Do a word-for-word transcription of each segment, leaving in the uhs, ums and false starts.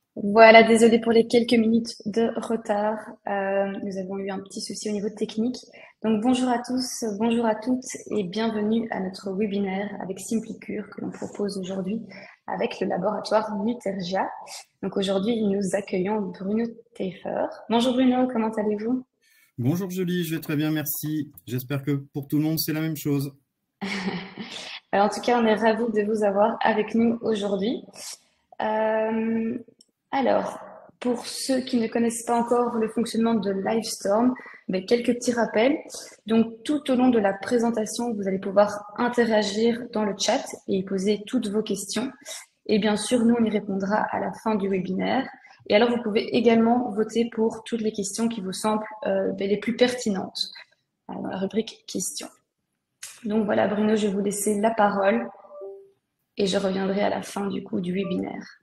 Voilà, désolé pour les quelques minutes de retard. Euh, nous avons eu un petit souci au niveau technique. Donc bonjour à tous, bonjour à toutes et bienvenue à notre webinaire avec SimpliCure que l'on propose aujourd'hui avec le laboratoire Nutergia. Donc aujourd'hui, nous accueillons Bruno Tafer. Bonjour Bruno, comment allez-vous? Bonjour Julie, je vais très bien, merci. J'espère que pour tout le monde, c'est la même chose. Alors, en tout cas, on est ravis de vous avoir avec nous aujourd'hui. Euh, alors, pour ceux qui ne connaissent pas encore le fonctionnement de Livestorm, ben, quelques petits rappels. Donc, tout au long de la présentation, vous allez pouvoir interagir dans le chat et y poser toutes vos questions. Et bien sûr, nous, on y répondra à la fin du webinaire. Et alors, vous pouvez également voter pour toutes les questions qui vous semblent euh, ben, les plus pertinentes euh, dans la rubrique questions. Donc voilà, Bruno, je vais vous laisser la parole et je reviendrai à la fin du coup du webinaire.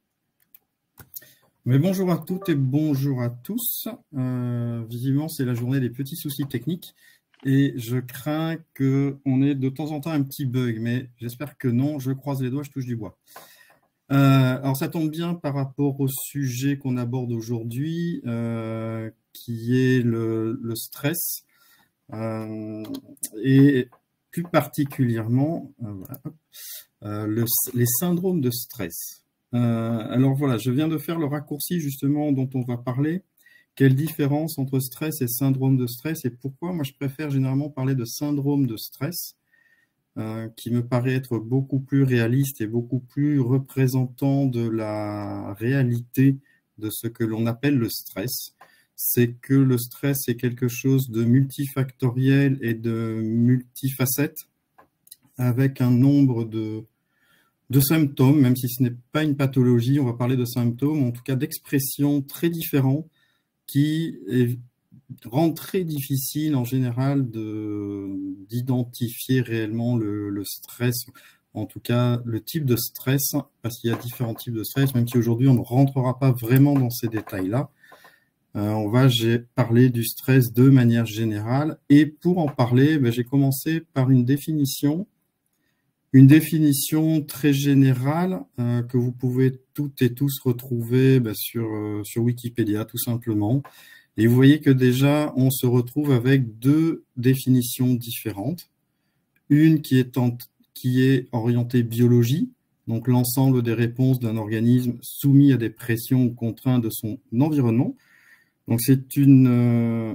Mais bonjour à toutes et bonjour à tous. Euh, visiblement, c'est la journée des petits soucis techniques et je crains qu'on ait de temps en temps un petit bug, mais j'espère que non. Je croise les doigts, je touche du bois. Euh, alors, ça tombe bien par rapport au sujet qu'on aborde aujourd'hui, euh, qui est le, le stress. Euh, et plus particulièrement, euh, voilà, euh, le, les syndromes de stress. Euh, alors voilà, je viens de faire le raccourci justement dont on va parler. Quelle différence entre stress et syndrome de stress et pourquoi moi je préfère généralement parler de syndrome de stress euh, qui me paraît être beaucoup plus réaliste et beaucoup plus représentant de la réalité de ce que l'on appelle le stress. C'est que le stress est quelque chose de multifactoriel et de multifacette avec un nombre de de symptômes, même si ce n'est pas une pathologie, on va parler de symptômes, en tout cas d'expressions très différents qui est, rendent très difficile en général d'identifier réellement le, le stress, en tout cas le type de stress, parce qu'il y a différents types de stress, même si aujourd'hui on ne rentrera pas vraiment dans ces détails-là. Euh, on va parler du stress de manière générale, et pour en parler, ben, j'ai commencé par une définition Une définition très générale euh, que vous pouvez toutes et tous retrouver bah, sur, euh, sur Wikipédia, tout simplement. Et vous voyez que déjà, on se retrouve avec deux définitions différentes. Une qui est, en, qui est orientée biologie, donc l'ensemble des réponses d'un organisme soumis à des pressions ou contraintes de son environnement. Donc c'est une, euh,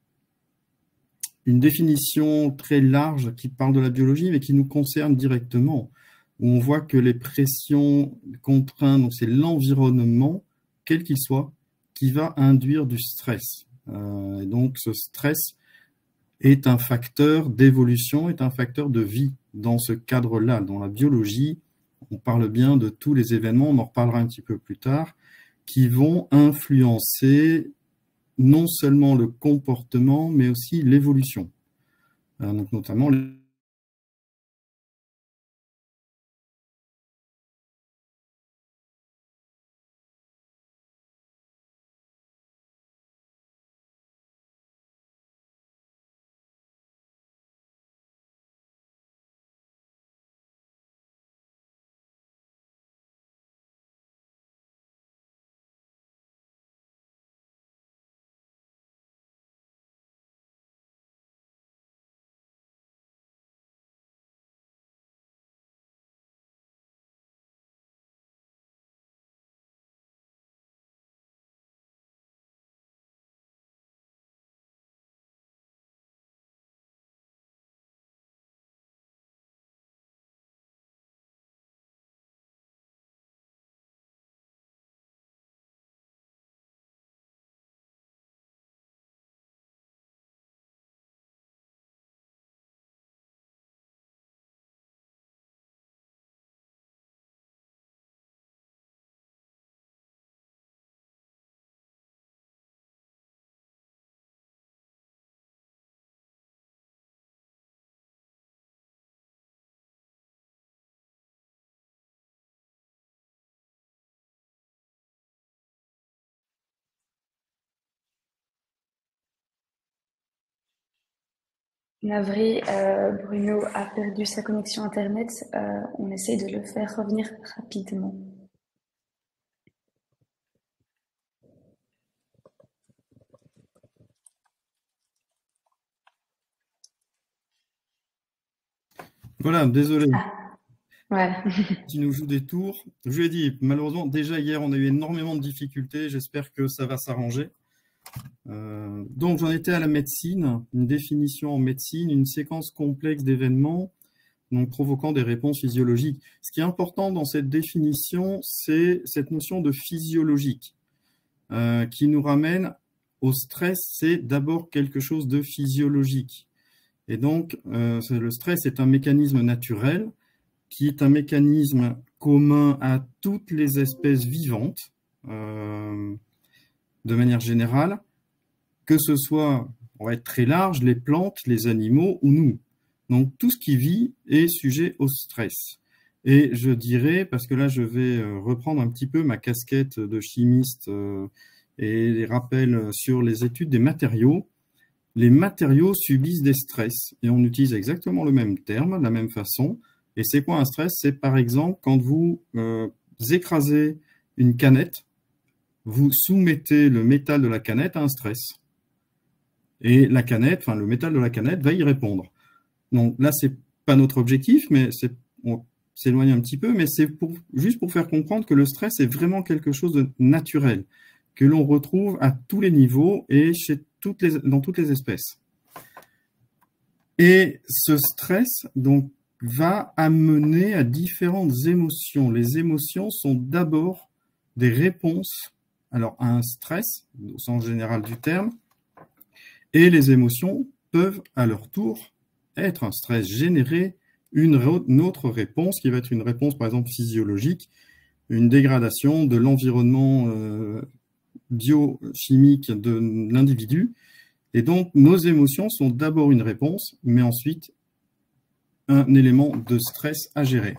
une définition très large qui parle de la biologie, mais qui nous concerne directement, où on voit que les pressions contraintes, donc c'est l'environnement, quel qu'il soit, qui va induire du stress. Euh, et donc ce stress est un facteur d'évolution, est un facteur de vie dans ce cadre-là. Dans la biologie, on parle bien de tous les événements, on en reparlera un petit peu plus tard, qui vont influencer non seulement le comportement, mais aussi l'évolution. Euh, donc notamment Navré, euh, Bruno a perdu sa connexion Internet. Euh, on essaye de le faire revenir rapidement. Voilà, désolé. Ah, ouais. Qui nous joue des tours. Je lui ai dit, malheureusement, déjà hier, on a eu énormément de difficultés. J'espère que ça va s'arranger. Euh, donc, j'en étais à la médecine, une définition en médecine, une séquence complexe d'événements, donc provoquant des réponses physiologiques. Ce qui est important dans cette définition, c'est cette notion de physiologique, euh, qui nous ramène au stress. C'est d'abord quelque chose de physiologique. Et donc, euh, le stress est un mécanisme naturel qui est un mécanisme commun à toutes les espèces vivantes, euh, de manière générale, que ce soit, on va être très large, les plantes, les animaux ou nous. Donc tout ce qui vit est sujet au stress. Et je dirais, parce que là je vais reprendre un petit peu ma casquette de chimiste euh, et les rappels sur les études des matériaux, les matériaux subissent des stress et on utilise exactement le même terme, de la même façon. Et c'est quoi un stress? C'est par exemple quand vous euh, écrasez une canette, vous soumettez le métal de la canette à un stress. Et la canette, enfin le métal de la canette va y répondre. Donc là, c'est pas notre objectif, mais c'est, on s'éloigne un petit peu, mais c'est pour, juste pour faire comprendre que le stress est vraiment quelque chose de naturel, que l'on retrouve à tous les niveaux et chez toutes les, dans toutes les espèces. Et ce stress, donc, va amener à différentes émotions. Les émotions sont d'abord des réponses, alors à un stress, au sens général du terme, et les émotions peuvent à leur tour être un stress, générer une, une autre réponse qui va être une réponse par exemple physiologique, une dégradation de l'environnement euh, biochimique de l'individu. Et donc nos émotions sont d'abord une réponse, mais ensuite un élément de stress à gérer.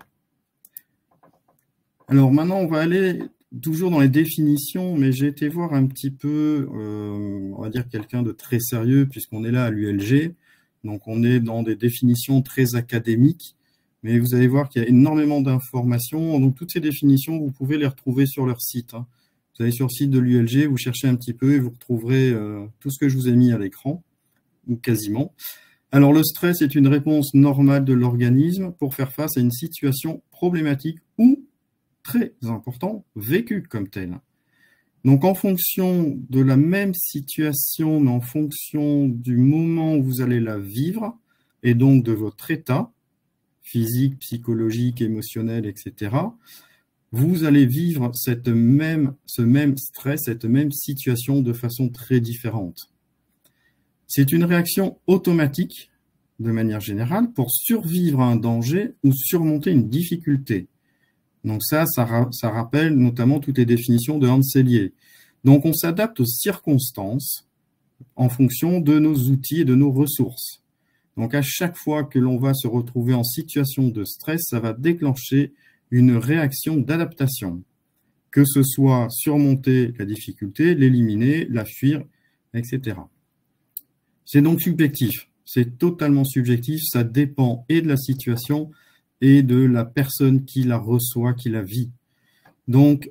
Alors maintenant, on va aller toujours dans les définitions, mais j'ai été voir un petit peu, euh, on va dire quelqu'un de très sérieux, puisqu'on est là à l'U L G, donc on est dans des définitions très académiques, mais vous allez voir qu'il y a énormément d'informations, donc toutes ces définitions, vous pouvez les retrouver sur leur site. Hein. Vous allez sur le site de l'U L G, vous cherchez un petit peu et vous retrouverez euh, tout ce que je vous ai mis à l'écran, ou quasiment. Alors le stress est une réponse normale de l'organisme pour faire face à une situation problématique ou très important, vécue comme telle. Donc en fonction de la même situation, mais en fonction du moment où vous allez la vivre, et donc de votre état physique, psychologique, émotionnel, et cetera, vous allez vivre cette même, ce même stress, cette même situation de façon très différente. C'est une réaction automatique, de manière générale, pour survivre à un danger ou surmonter une difficulté. Donc ça, ça, ra ça rappelle notamment toutes les définitions de Hans Selye. Donc on s'adapte aux circonstances en fonction de nos outils et de nos ressources. Donc à chaque fois que l'on va se retrouver en situation de stress, ça va déclencher une réaction d'adaptation, que ce soit surmonter la difficulté, l'éliminer, la fuir, et cetera. C'est donc subjectif, c'est totalement subjectif, ça dépend et de la situation et de la personne qui la reçoit, qui la vit. Donc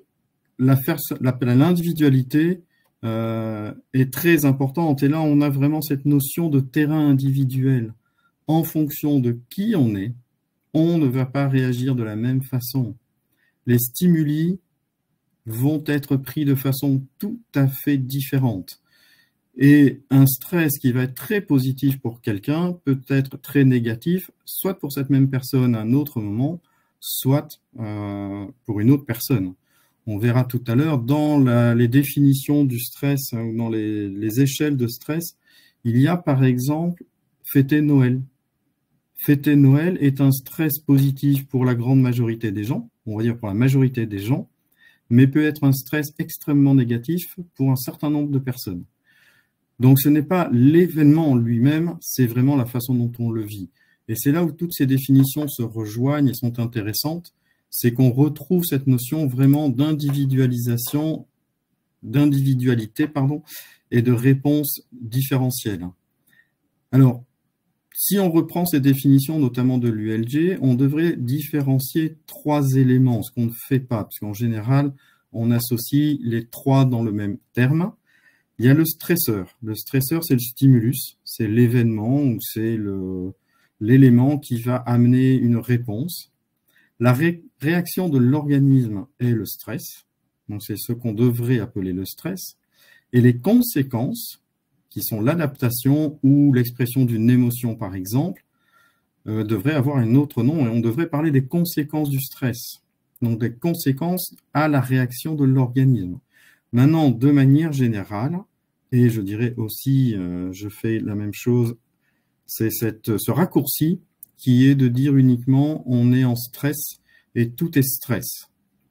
l'individualité euh, est très importante et là on a vraiment cette notion de terrain individuel. En fonction de qui on est, on ne va pas réagir de la même façon. Les stimuli vont être pris de façon tout à fait différente. Et un stress qui va être très positif pour quelqu'un peut être très négatif, soit pour cette même personne à un autre moment, soit euh, pour une autre personne. On verra tout à l'heure dans la, les définitions du stress, ou dans les, les échelles de stress, il y a par exemple fêter Noël. Fêter Noël est un stress positif pour la grande majorité des gens, on va dire pour la majorité des gens, mais peut être un stress extrêmement négatif pour un certain nombre de personnes. Donc ce n'est pas l'événement en lui-même, c'est vraiment la façon dont on le vit. Et c'est là où toutes ces définitions se rejoignent et sont intéressantes, c'est qu'on retrouve cette notion vraiment d'individualisation, d'individualité, pardon, et de réponse différentielle. Alors, si on reprend ces définitions, notamment de l'U L G, on devrait différencier trois éléments, ce qu'on ne fait pas, parce qu'en général, on associe les trois dans le même terme. Il y a le stresseur. Le stresseur, c'est le stimulus, c'est l'événement ou c'est l'élément qui va amener une réponse. La ré réaction de l'organisme est le stress, donc c'est ce qu'on devrait appeler le stress, et les conséquences, qui sont l'adaptation ou l'expression d'une émotion par exemple, euh, devraient avoir un autre nom, et on devrait parler des conséquences du stress, donc des conséquences à la réaction de l'organisme. Maintenant, de manière générale, et je dirais aussi, euh, je fais la même chose, c'est ce raccourci qui est de dire uniquement on est en stress et tout est stress.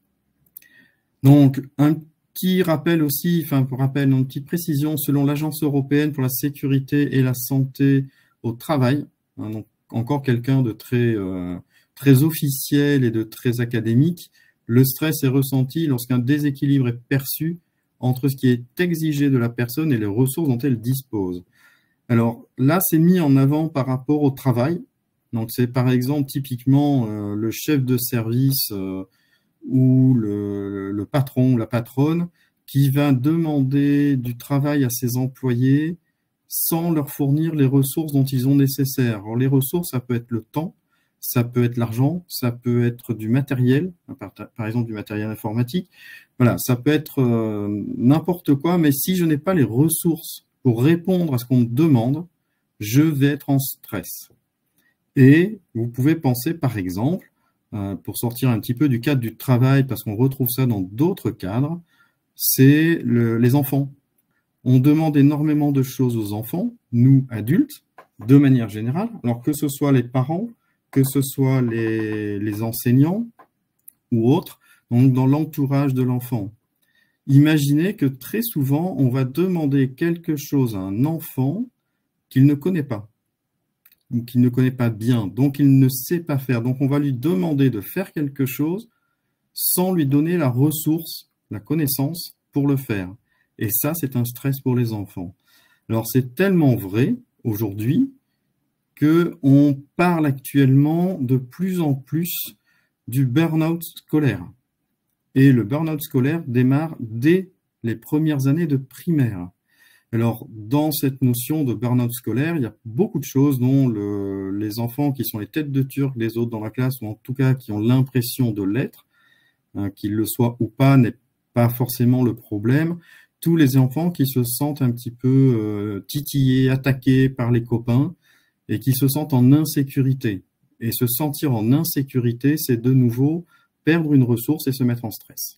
Donc, un petit rappel aussi, enfin, pour rappel, une petite précision, selon l'Agence européenne pour la sécurité et la santé au travail, hein, donc encore quelqu'un de très, euh, très officiel et de très académique, le stress est ressenti lorsqu'un déséquilibre est perçu entre ce qui est exigé de la personne et les ressources dont elle dispose. Alors là, c'est mis en avant par rapport au travail. Donc c'est par exemple typiquement euh, le chef de service euh, ou le, le patron ou la patronne qui va demander du travail à ses employés sans leur fournir les ressources dont ils ont nécessaires. Alors les ressources, ça peut être le temps, ça peut être l'argent, ça peut être du matériel, par, par exemple du matériel informatique. Voilà, ça peut être euh, n'importe quoi, mais si je n'ai pas les ressources pour répondre à ce qu'on me demande, je vais être en stress. Et vous pouvez penser, par exemple, euh, pour sortir un petit peu du cadre du travail, parce qu'on retrouve ça dans d'autres cadres, c'est le, les enfants. On demande énormément de choses aux enfants, nous, adultes, de manière générale, alors que ce soit les parents, que ce soit les, les enseignants ou autres, donc dans l'entourage de l'enfant. Imaginez que très souvent, on va demander quelque chose à un enfant qu'il ne connaît pas, ou qu'il ne connaît pas bien, donc il ne sait pas faire. Donc on va lui demander de faire quelque chose sans lui donner la ressource, la connaissance pour le faire. Et ça, c'est un stress pour les enfants. Alors c'est tellement vrai aujourd'hui qu'on parle actuellement de plus en plus du burn-out scolaire. Et le burn-out scolaire démarre dès les premières années de primaire. Alors, dans cette notion de burn-out scolaire, il y a beaucoup de choses dont le, les enfants qui sont les têtes de turc des autres dans la classe, ou en tout cas qui ont l'impression de l'être, hein, qu'ils le soient ou pas, n'est pas forcément le problème. Tous les enfants qui se sentent un petit peu euh, titillés, attaqués par les copains, et qui se sentent en insécurité. Et se sentir en insécurité, c'est de nouveau perdre une ressource et se mettre en stress.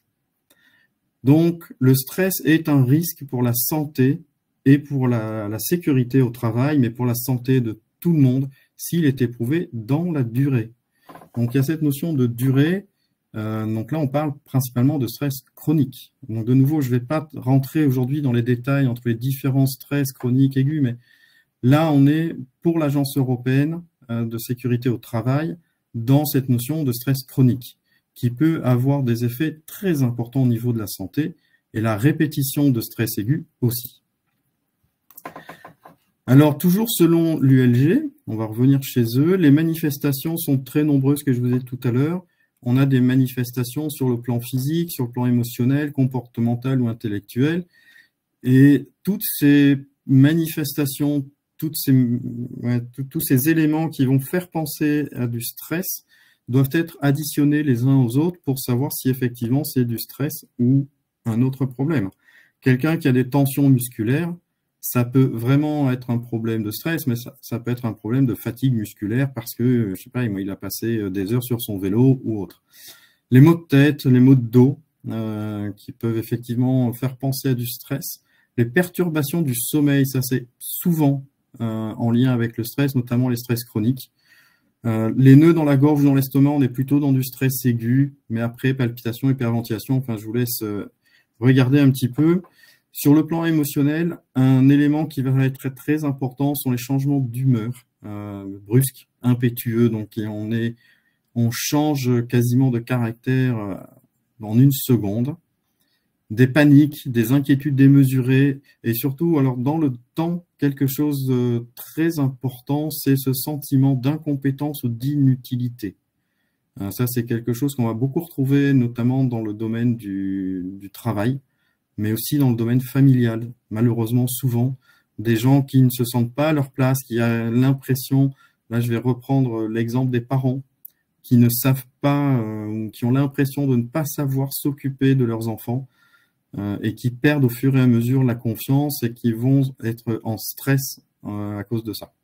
Donc, le stress est un risque pour la santé et pour la, la sécurité au travail, mais pour la santé de tout le monde, s'il est éprouvé dans la durée. Donc, il y a cette notion de durée. Euh, donc là, on parle principalement de stress chronique. Donc, de nouveau, je ne vais pas rentrer aujourd'hui dans les détails entre les différents stress chroniques aigus, mais là, on est pour l'Agence européenne de sécurité au travail dans cette notion de stress chronique qui peut avoir des effets très importants au niveau de la santé et la répétition de stress aigu aussi. Alors, toujours selon l'U L G, on va revenir chez eux, les manifestations sont très nombreuses que je vous ai dit tout à l'heure. On a des manifestations sur le plan physique, sur le plan émotionnel, comportemental ou intellectuel. Et toutes ces manifestations, toutes ces, ouais, tous ces éléments qui vont faire penser à du stress doivent être additionnés les uns aux autres pour savoir si effectivement c'est du stress ou un autre problème. Quelqu'un qui a des tensions musculaires, ça peut vraiment être un problème de stress, mais ça, ça peut être un problème de fatigue musculaire parce que, je sais pas, il a passé des heures sur son vélo ou autre. Les maux de tête, les maux de dos, euh, qui peuvent effectivement faire penser à du stress. Les perturbations du sommeil, ça c'est souvent euh, en lien avec le stress, notamment les stress chroniques. Euh, les nœuds dans la gorge ou dans l'estomac, on est plutôt dans du stress aigu, mais après palpitations, hyperventilation, enfin je vous laisse euh, regarder un petit peu. Sur le plan émotionnel, un élément qui va être très, très important sont les changements d'humeur euh, brusques, impétueux, donc on, est, on change quasiment de caractère euh, en une seconde. Des paniques, des inquiétudes démesurées, et surtout, alors dans le temps, quelque chose de très important, c'est ce sentiment d'incompétence ou d'inutilité. Ça, c'est quelque chose qu'on va beaucoup retrouver, notamment dans le domaine du, du travail, mais aussi dans le domaine familial. Malheureusement, souvent, des gens qui ne se sentent pas à leur place, qui ont l'impression Là, je vais reprendre l'exemple des parents qui ne savent pas, euh, qui ont l'impression de ne pas savoir s'occuper de leurs enfants euh, et qui perdent au fur et à mesure la confiance et qui vont être en stress euh, à cause de ça.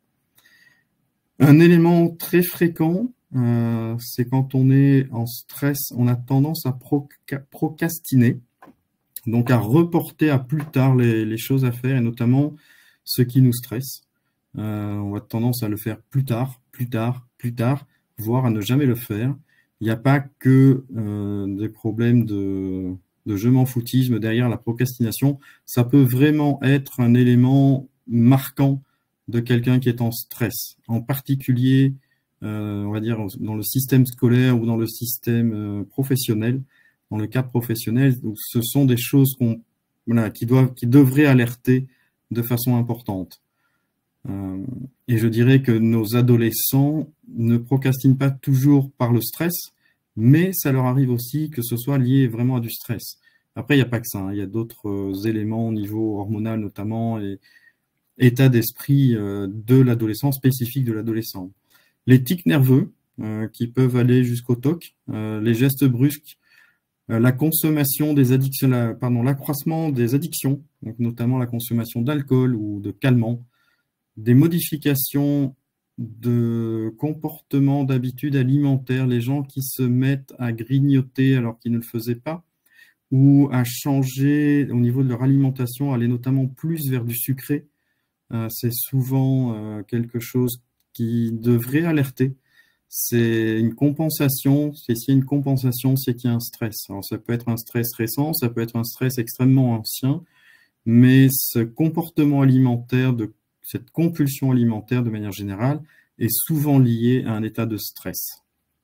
Un élément très fréquent, euh, c'est quand on est en stress, on a tendance à procrastiner, donc à reporter à plus tard les, les choses à faire, et notamment ce qui nous stresse. Euh, on a tendance à le faire plus tard, plus tard, plus tard, voire à ne jamais le faire. Il n'y a pas que euh, des problèmes de, de je m'en foutisme derrière la procrastination. Ça peut vraiment être un élément marquant de quelqu'un qui est en stress, en particulier, euh, on va dire, dans le système scolaire ou dans le système euh, professionnel. Dans le cadre professionnel, ce sont des choses qu'on, voilà, qui doivent, qui devraient alerter de façon importante. Euh, et je dirais que nos adolescents ne procrastinent pas toujours par le stress, mais ça leur arrive aussi que ce soit lié vraiment à du stress. Après, il n'y a pas que ça, hein, il y a d'autres éléments au niveau hormonal notamment et état d'esprit euh, de l'adolescent, spécifique de l'adolescent. Les tics nerveux euh, qui peuvent aller jusqu'au T O C, euh, les gestes brusques, euh, la consommation des addictions, la, pardon, l'accroissement des addictions, donc notamment la consommation d'alcool ou de calmants, des modifications de comportement, d'habitudes alimentaires, les gens qui se mettent à grignoter alors qu'ils ne le faisaient pas, ou à changer au niveau de leur alimentation, aller notamment plus vers du sucré. Euh, c'est souvent euh, quelque chose qui devrait alerter. C'est une compensation. Et s'il y a une compensation, c'est qu'il y a un stress. Alors ça peut être un stress récent, ça peut être un stress extrêmement ancien, mais ce comportement alimentaire, de, cette compulsion alimentaire de manière générale, est souvent lié à un état de stress.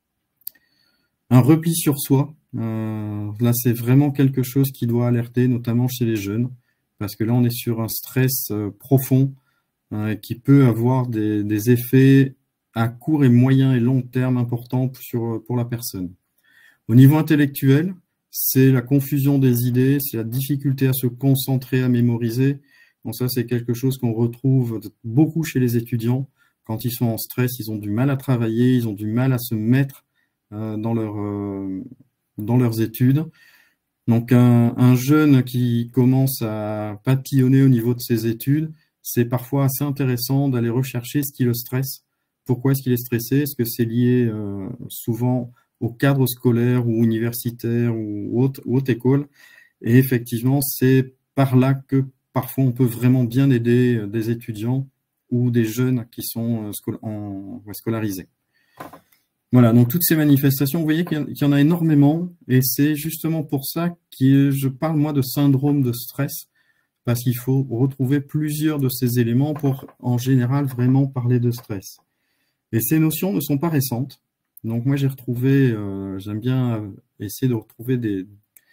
Un repli sur soi, euh, là c'est vraiment quelque chose qui doit alerter, notamment chez les jeunes, parce que là on est sur un stress euh, profond euh, qui peut avoir des, des effets à court et moyen et long terme importants sur, pour la personne. Au niveau intellectuel, c'est la confusion des idées, c'est la difficulté à se concentrer, à mémoriser. Donc ça, c'est quelque chose qu'on retrouve beaucoup chez les étudiants. Quand ils sont en stress, ils ont du mal à travailler, ils ont du mal à se mettre euh, dans, leur, euh, dans leurs études. Donc un, un jeune qui commence à papillonner au niveau de ses études, c'est parfois assez intéressant d'aller rechercher ce qui le stresse. Pourquoi est-ce qu'il est stressé? Est-ce que c'est lié euh, souvent au cadre scolaire ou universitaire ou haute, haute école? Et effectivement, c'est par là que parfois on peut vraiment bien aider des étudiants ou des jeunes qui sont scolarisés. Voilà, donc toutes ces manifestations, vous voyez qu'il y en a énormément, et c'est justement pour ça que je parle moi de syndrome de stress, parce qu'il faut retrouver plusieurs de ces éléments pour en général vraiment parler de stress. Et ces notions ne sont pas récentes, donc moi j'ai retrouvé, euh, j'aime bien essayer de retrouver des,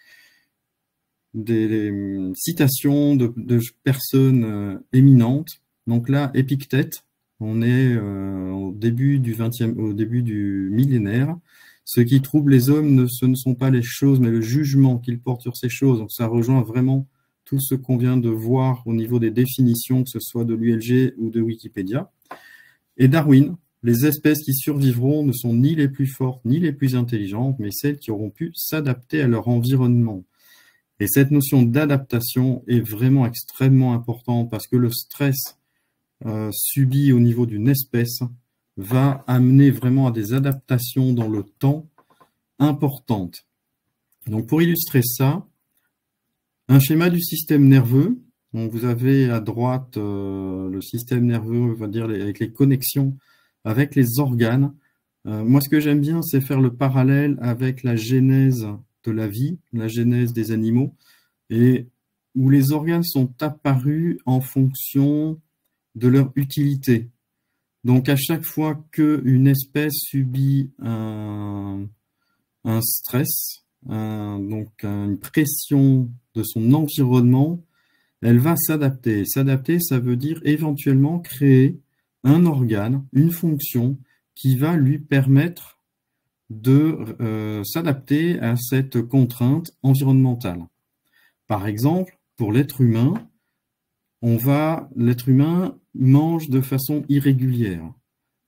des, des citations de, de personnes euh, éminentes. Donc là, Épictète, on est euh, au début du vingtième, au début du millénaire. Ce qui trouble les hommes, ne, ce ne sont pas les choses, mais le jugement qu'ils portent sur ces choses. Donc ça rejoint vraiment tout ce qu'on vient de voir au niveau des définitions, que ce soit de l'U L G ou de Wikipédia. Et Darwin, les espèces qui survivront ne sont ni les plus fortes ni les plus intelligentes, mais celles qui auront pu s'adapter à leur environnement. Et cette notion d'adaptation est vraiment extrêmement importante parce que le stress Euh, subi au niveau d'une espèce va amener vraiment à des adaptations dans le temps importantes. Donc pour illustrer ça, un schéma du système nerveux. Donc vous avez à droite euh, le système nerveux, on va dire les, avec les connexions avec les organes. Euh, moi ce que j'aime bien, c'est faire le parallèle avec la genèse de la vie, la genèse des animaux, et où les organes sont apparus en fonction de leur utilité. Donc à chaque fois qu'une espèce subit un, un stress, un, donc une pression de son environnement, elle va s'adapter. S'adapter, ça veut dire éventuellement créer un organe, une fonction qui va lui permettre de euh, s'adapter à cette contrainte environnementale. Par exemple, pour l'être humain, on va, l'être humain mange de façon irrégulière.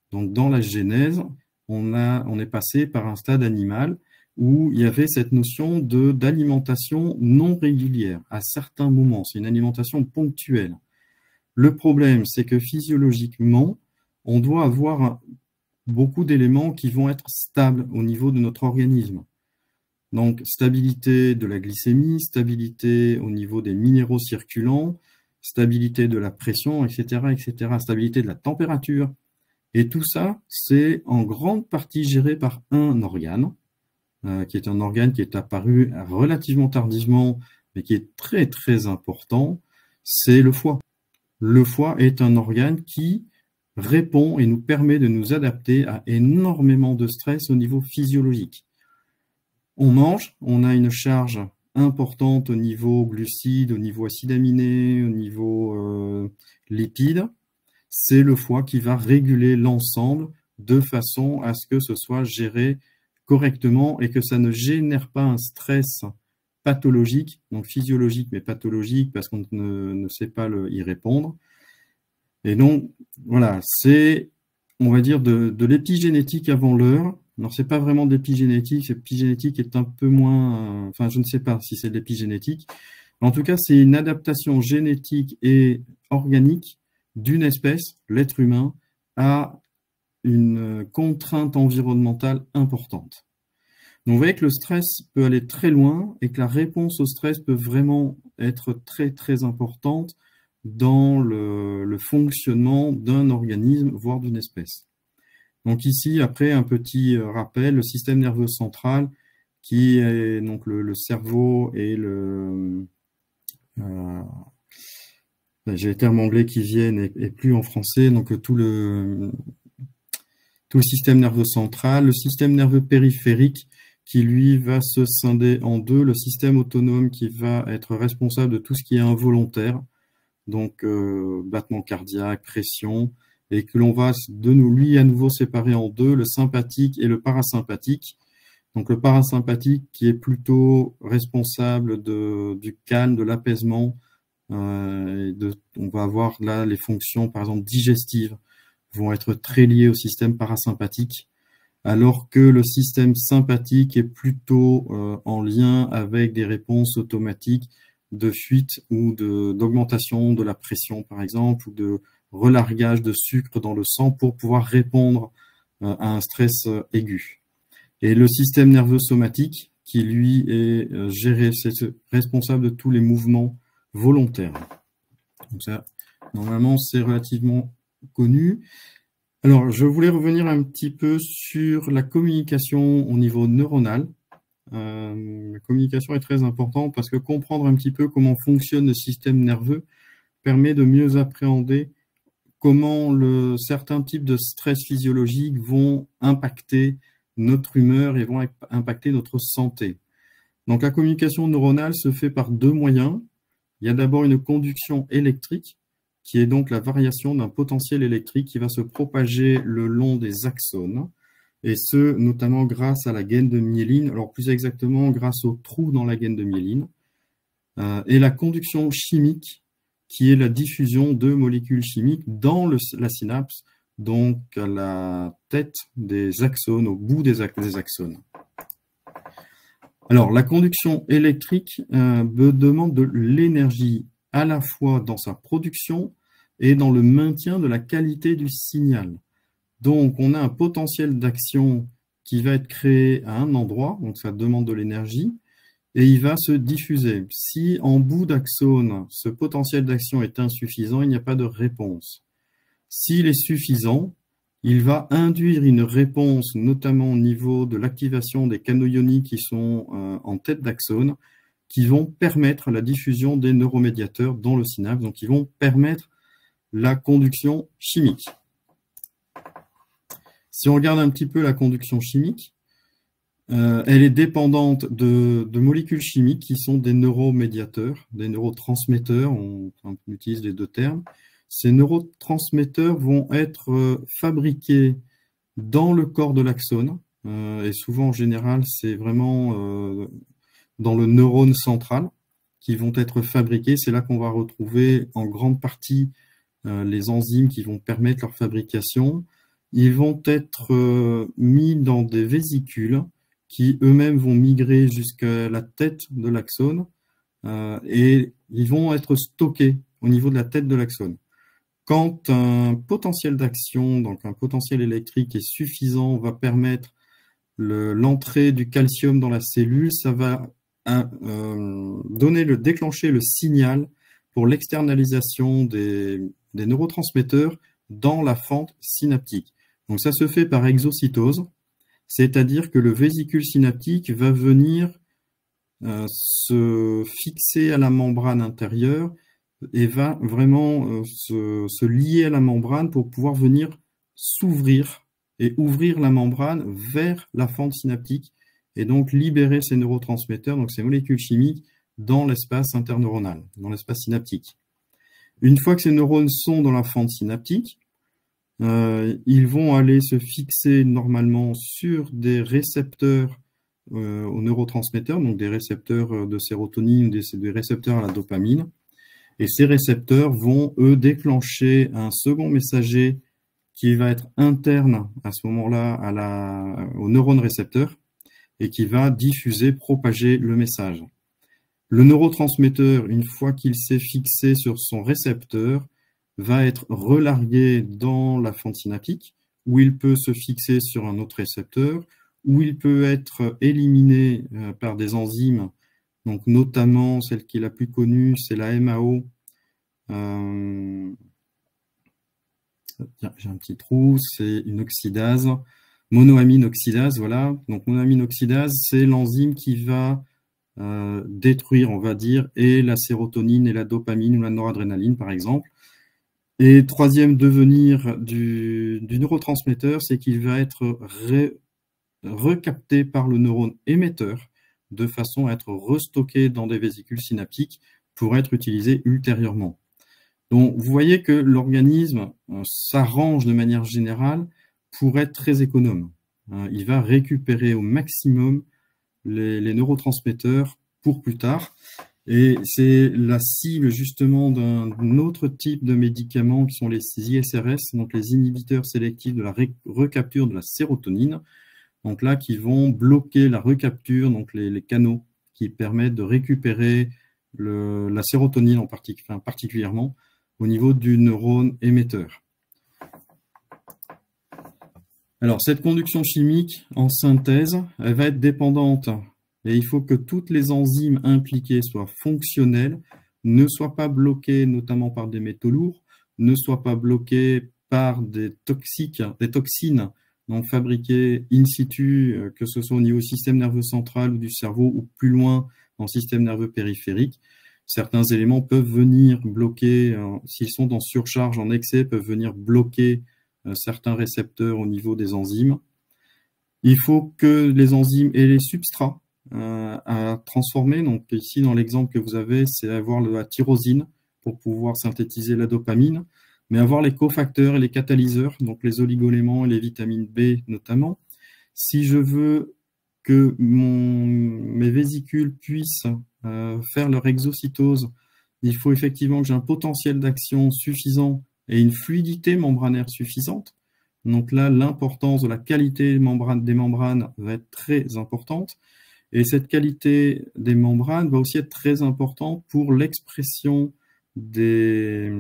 Donc, dans la genèse, on, a, on est passé par un stade animal où il y avait cette notion de d'alimentation non régulière à certains moments. C'est une alimentation ponctuelle. Le problème, c'est que physiologiquement, on doit avoir beaucoup d'éléments qui vont être stables au niveau de notre organisme. Donc, stabilité de la glycémie, stabilité au niveau des minéraux circulants, stabilité de la pression, et cetera, et cetera, stabilité de la température. Et tout ça, c'est en grande partie géré par un organe, euh, qui est un organe qui est apparu relativement tardivement, mais qui est très, très important, c'est le foie. Le foie est un organe qui répond et nous permet de nous adapter à énormément de stress au niveau physiologique. On mange, on a une charge importante au niveau glucides, au niveau acides aminés, au niveau euh, lipides. C'est le foie qui va réguler l'ensemble de façon à ce que ce soit géré correctement et que ça ne génère pas un stress pathologique, donc physiologique mais pathologique parce qu'on ne, ne sait pas le, y répondre. Et donc, voilà, c'est, on va dire, de, de l'épigénétique avant l'heure. Alors, c'est pas vraiment de l'épigénétique, l'épigénétique est un peu moins, euh, enfin, je ne sais pas si c'est de l'épigénétique. En tout cas, c'est une adaptation génétique et organique d'une espèce, l'être humain, à une contrainte environnementale importante. Donc, vous voyez que le stress peut aller très loin et que la réponse au stress peut vraiment être très, très importante dans le, le fonctionnement d'un organisme, voire d'une espèce. Donc ici, après, un petit rappel, le système nerveux central, qui est donc le, le cerveau et le... Euh, j'ai les termes anglais qui viennent et, et plus en français, donc tout le, tout le système nerveux central, le système nerveux périphérique, qui lui va se scinder en deux, le système autonome qui va être responsable de tout ce qui est involontaire, donc euh, battement cardiaque, pression, et que l'on va de nous, lui à nouveau séparer en deux, le sympathique et le parasympathique. Donc le parasympathique qui est plutôt responsable de, du calme, de l'apaisement. Euh, on va avoir là les fonctions, par exemple, digestives vont être très liées au système parasympathique, alors que le système sympathique est plutôt euh, en lien avec des réponses automatiques de fuite ou de, d'augmentation de la pression, par exemple, ou de relargage de sucre dans le sang pour pouvoir répondre euh, à un stress euh, aigu. Et le système nerveux somatique, qui lui est euh, géré, c'est responsable de tous les mouvements volontaires. Donc ça, normalement, c'est relativement connu. Alors, je voulais revenir un petit peu sur la communication au niveau neuronal. Euh, la communication est très importante parce que comprendre un petit peu comment fonctionne le système nerveux permet de mieux appréhender comment le, certains types de stress physiologiques vont impacter notre humeur et vont impacter notre santé. Donc la communication neuronale se fait par deux moyens. Il y a d'abord une conduction électrique, qui est donc la variation d'un potentiel électrique qui va se propager le long des axones, et ce, notamment grâce à la gaine de myéline, alors plus exactement grâce au trou dans la gaine de myéline, euh, et la conduction chimique, qui est la diffusion de molécules chimiques dans le, la synapse, donc à la tête des axones, au bout des, des axones. Alors, la conduction électrique euh, demande de l'énergie à la fois dans sa production et dans le maintien de la qualité du signal. Donc, on a un potentiel d'action qui va être créé à un endroit, donc ça demande de l'énergie, et il va se diffuser. Si en bout d'axone, ce potentiel d'action est insuffisant, il n'y a pas de réponse. S'il est suffisant, il va induire une réponse, notamment au niveau de l'activation des canaux ioniques qui sont euh, en tête d'axone, qui vont permettre la diffusion des neuromédiateurs dans le synapse, donc qui vont permettre la conduction chimique. Si on regarde un petit peu la conduction chimique, Euh, elle est dépendante de, de molécules chimiques qui sont des neuromédiateurs, des neurotransmetteurs, on, on utilise les deux termes. Ces neurotransmetteurs vont être euh, fabriqués dans le corps de l'axone, euh, et souvent en général c'est vraiment euh, dans le neurone central qui vont être fabriqués. C'est là qu'on va retrouver en grande partie euh, les enzymes qui vont permettre leur fabrication. ils vont être euh, mis dans des vésicules qui eux-mêmes vont migrer jusqu'à la tête de l'axone euh, et ils vont être stockés au niveau de la tête de l'axone. Quand un potentiel d'action, donc un potentiel électrique est suffisant, va permettre l'entrée du calcium dans la cellule, ça va euh, donner le déclencher le signal pour l'externalisation des, des neurotransmetteurs dans la fente synaptique. Donc ça se fait par exocytose, c'est-à-dire que le vésicule synaptique va venir euh, se fixer à la membrane intérieure et va vraiment euh, se, se lier à la membrane pour pouvoir venir s'ouvrir et ouvrir la membrane vers la fente synaptique et donc libérer ces neurotransmetteurs, donc ces molécules chimiques, dans l'espace interneuronal, dans l'espace synaptique. Une fois que ces neurones sont dans la fente synaptique, euh, ils vont aller se fixer normalement sur des récepteurs euh, aux neurotransmetteurs, donc des récepteurs de sérotonine ou des, des récepteurs à la dopamine. Et ces récepteurs vont, eux, déclencher un second messager qui va être interne à ce moment-là à la, au neurone récepteur et qui va diffuser, propager le message. Le neurotransmetteur, une fois qu'il s'est fixé sur son récepteur, va être relargué dans la fente synaptique, où il peut se fixer sur un autre récepteur, où il peut être éliminé par des enzymes. Donc, notamment, celle qui est la plus connue, c'est la M A O. Euh, J'ai un petit trou, c'est une oxydase. Monoamine oxydase, voilà. Donc, monoamine oxydase, c'est l'enzyme qui va euh, détruire, on va dire, et la sérotonine et la dopamine ou la noradrénaline, par exemple. Et troisième devenir du, du neurotransmetteur, c'est qu'il va être ré, recapté par le neurone émetteur de façon à être restocké dans des vésicules synaptiques pour être utilisé ultérieurement. Donc, vous voyez que l'organisme euh, s'arrange de manière générale pour être très économe. Euh, il va récupérer au maximum les, les neurotransmetteurs pour plus tard. Et c'est la cible justement d'un autre type de médicaments qui sont les I S R S, donc les inhibiteurs sélectifs de la recapture de la sérotonine. Donc là, qui vont bloquer la recapture, donc les, les canaux qui permettent de récupérer le, la sérotonine en partic enfin, particulièrement au niveau du neurone émetteur. Alors, cette conduction chimique en synthèse, elle va être dépendante et il faut que toutes les enzymes impliquées soient fonctionnelles, ne soient pas bloquées notamment par des métaux lourds, ne soient pas bloquées par des toxiques, des toxines donc fabriquées in situ, que ce soit au niveau du système nerveux central ou du cerveau ou plus loin dans le système nerveux périphérique. Certains éléments peuvent venir bloquer, euh, s'ils sont en surcharge, en excès, peuvent venir bloquer euh, certains récepteurs au niveau des enzymes. Il faut que les enzymes aient les substrats euh, à transformer. Donc ici, dans l'exemple que vous avez, c'est avoir la tyrosine pour pouvoir synthétiser la dopamine, mais avoir les cofacteurs et les catalyseurs, donc les oligoéléments et les vitamines B notamment. Si je veux que mon, mes vésicules puissent euh, faire leur exocytose, il faut effectivement que j'ai un potentiel d'action suffisant et une fluidité membranaire suffisante. Donc là, l'importance de la qualité des membranes, des membranes va être très importante. Et cette qualité des membranes va aussi être très importante pour l'expression des,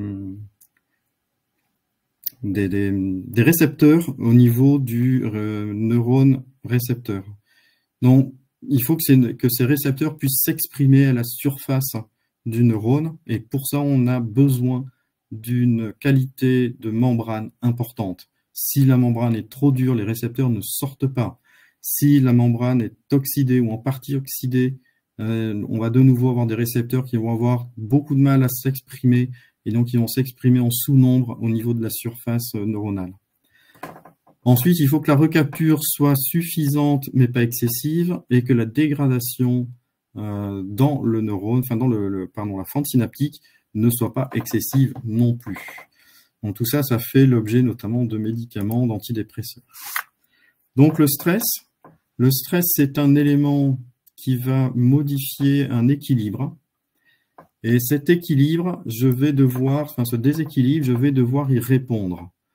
des, des, des récepteurs au niveau du euh, neurone récepteur. Donc, il faut que ces, que ces récepteurs puissent s'exprimer à la surface du neurone. Et pour ça, on a besoin d'une qualité de membrane importante. Si la membrane est trop dure, les récepteurs ne sortent pas. Si la membrane est oxydée ou en partie oxydée, euh, on va de nouveau avoir des récepteurs qui vont avoir beaucoup de mal à s'exprimer et donc ils vont s'exprimer en sous-nombre au niveau de la surface neuronale. Ensuite, il faut que la recapture soit suffisante mais pas excessive et que la dégradation euh, dans le neurone, enfin dans le, le pardon, la fente synaptique ne soit pas excessive non plus. Donc tout ça, ça fait l'objet notamment de médicaments, d'antidépresseurs. Donc le stress, le stress c'est un élément qui va modifier un équilibre. Et cet équilibre, je vais devoir, enfin ce déséquilibre, je vais devoir y répondre.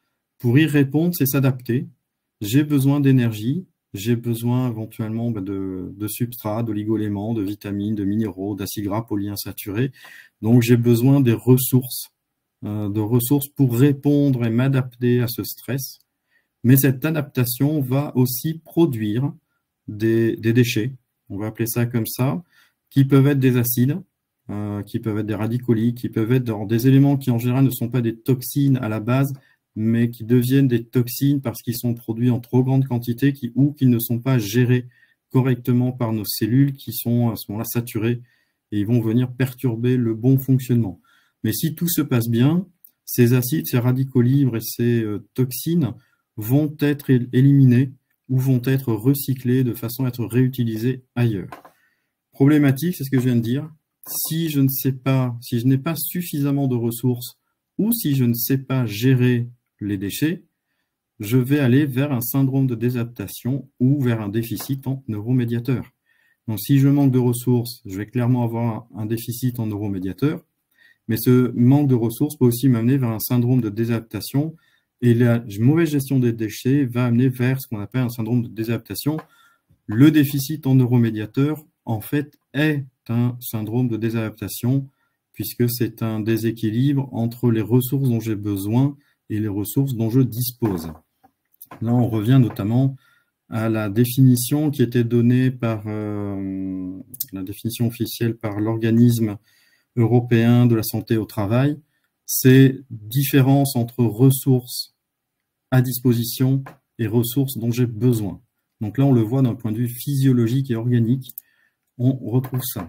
pour y répondre, c'est s'adapter. J'ai besoin d'énergie, j'ai besoin éventuellement bah, de, de substrats, d'oligoéléments, de vitamines, de minéraux, d'acides gras polyinsaturés. Donc j'ai besoin des ressources, euh, de ressources pour répondre et m'adapter à ce stress. Mais cette adaptation va aussi produire des, des déchets, on va appeler ça comme ça, qui peuvent être des acides, euh, qui peuvent être des radicaux libres, qui peuvent être alors, des éléments qui en général ne sont pas des toxines à la base, mais qui deviennent des toxines parce qu'ils sont produits en trop grande quantité qui, ou qu'ils ne sont pas gérés correctement par nos cellules qui sont à ce moment-là saturées et ils vont venir perturber le bon fonctionnement. Mais si tout se passe bien, ces acides, ces radicaux libres et ces euh, toxines vont être éliminés ou vont être recyclés de façon à être réutilisés ailleurs. Problématique, c'est ce que je viens de dire. Si je ne sais pas, si je n'ai pas suffisamment de ressources ou si je ne sais pas gérer les déchets, je vais aller vers un syndrome de désadaptation ou vers un déficit en neuromédiateurs. Donc, si je manque de ressources, je vais clairement avoir un déficit en neuromédiateurs, mais ce manque de ressources peut aussi m'amener vers un syndrome de désadaptation et la mauvaise gestion des déchets va amener vers ce qu'on appelle un syndrome de désadaptation. Le déficit en neuromédiateurs, en fait, est un syndrome de désadaptation puisque c'est un déséquilibre entre les ressources dont j'ai besoin et les ressources dont je dispose. Là, on revient notamment à la définition qui était donnée par euh, la définition officielle par l'organisme européen de la santé au travail. C'est différence entre ressources à disposition et ressources dont j'ai besoin. Donc là, on le voit d'un point de vue physiologique et organique, on retrouve ça.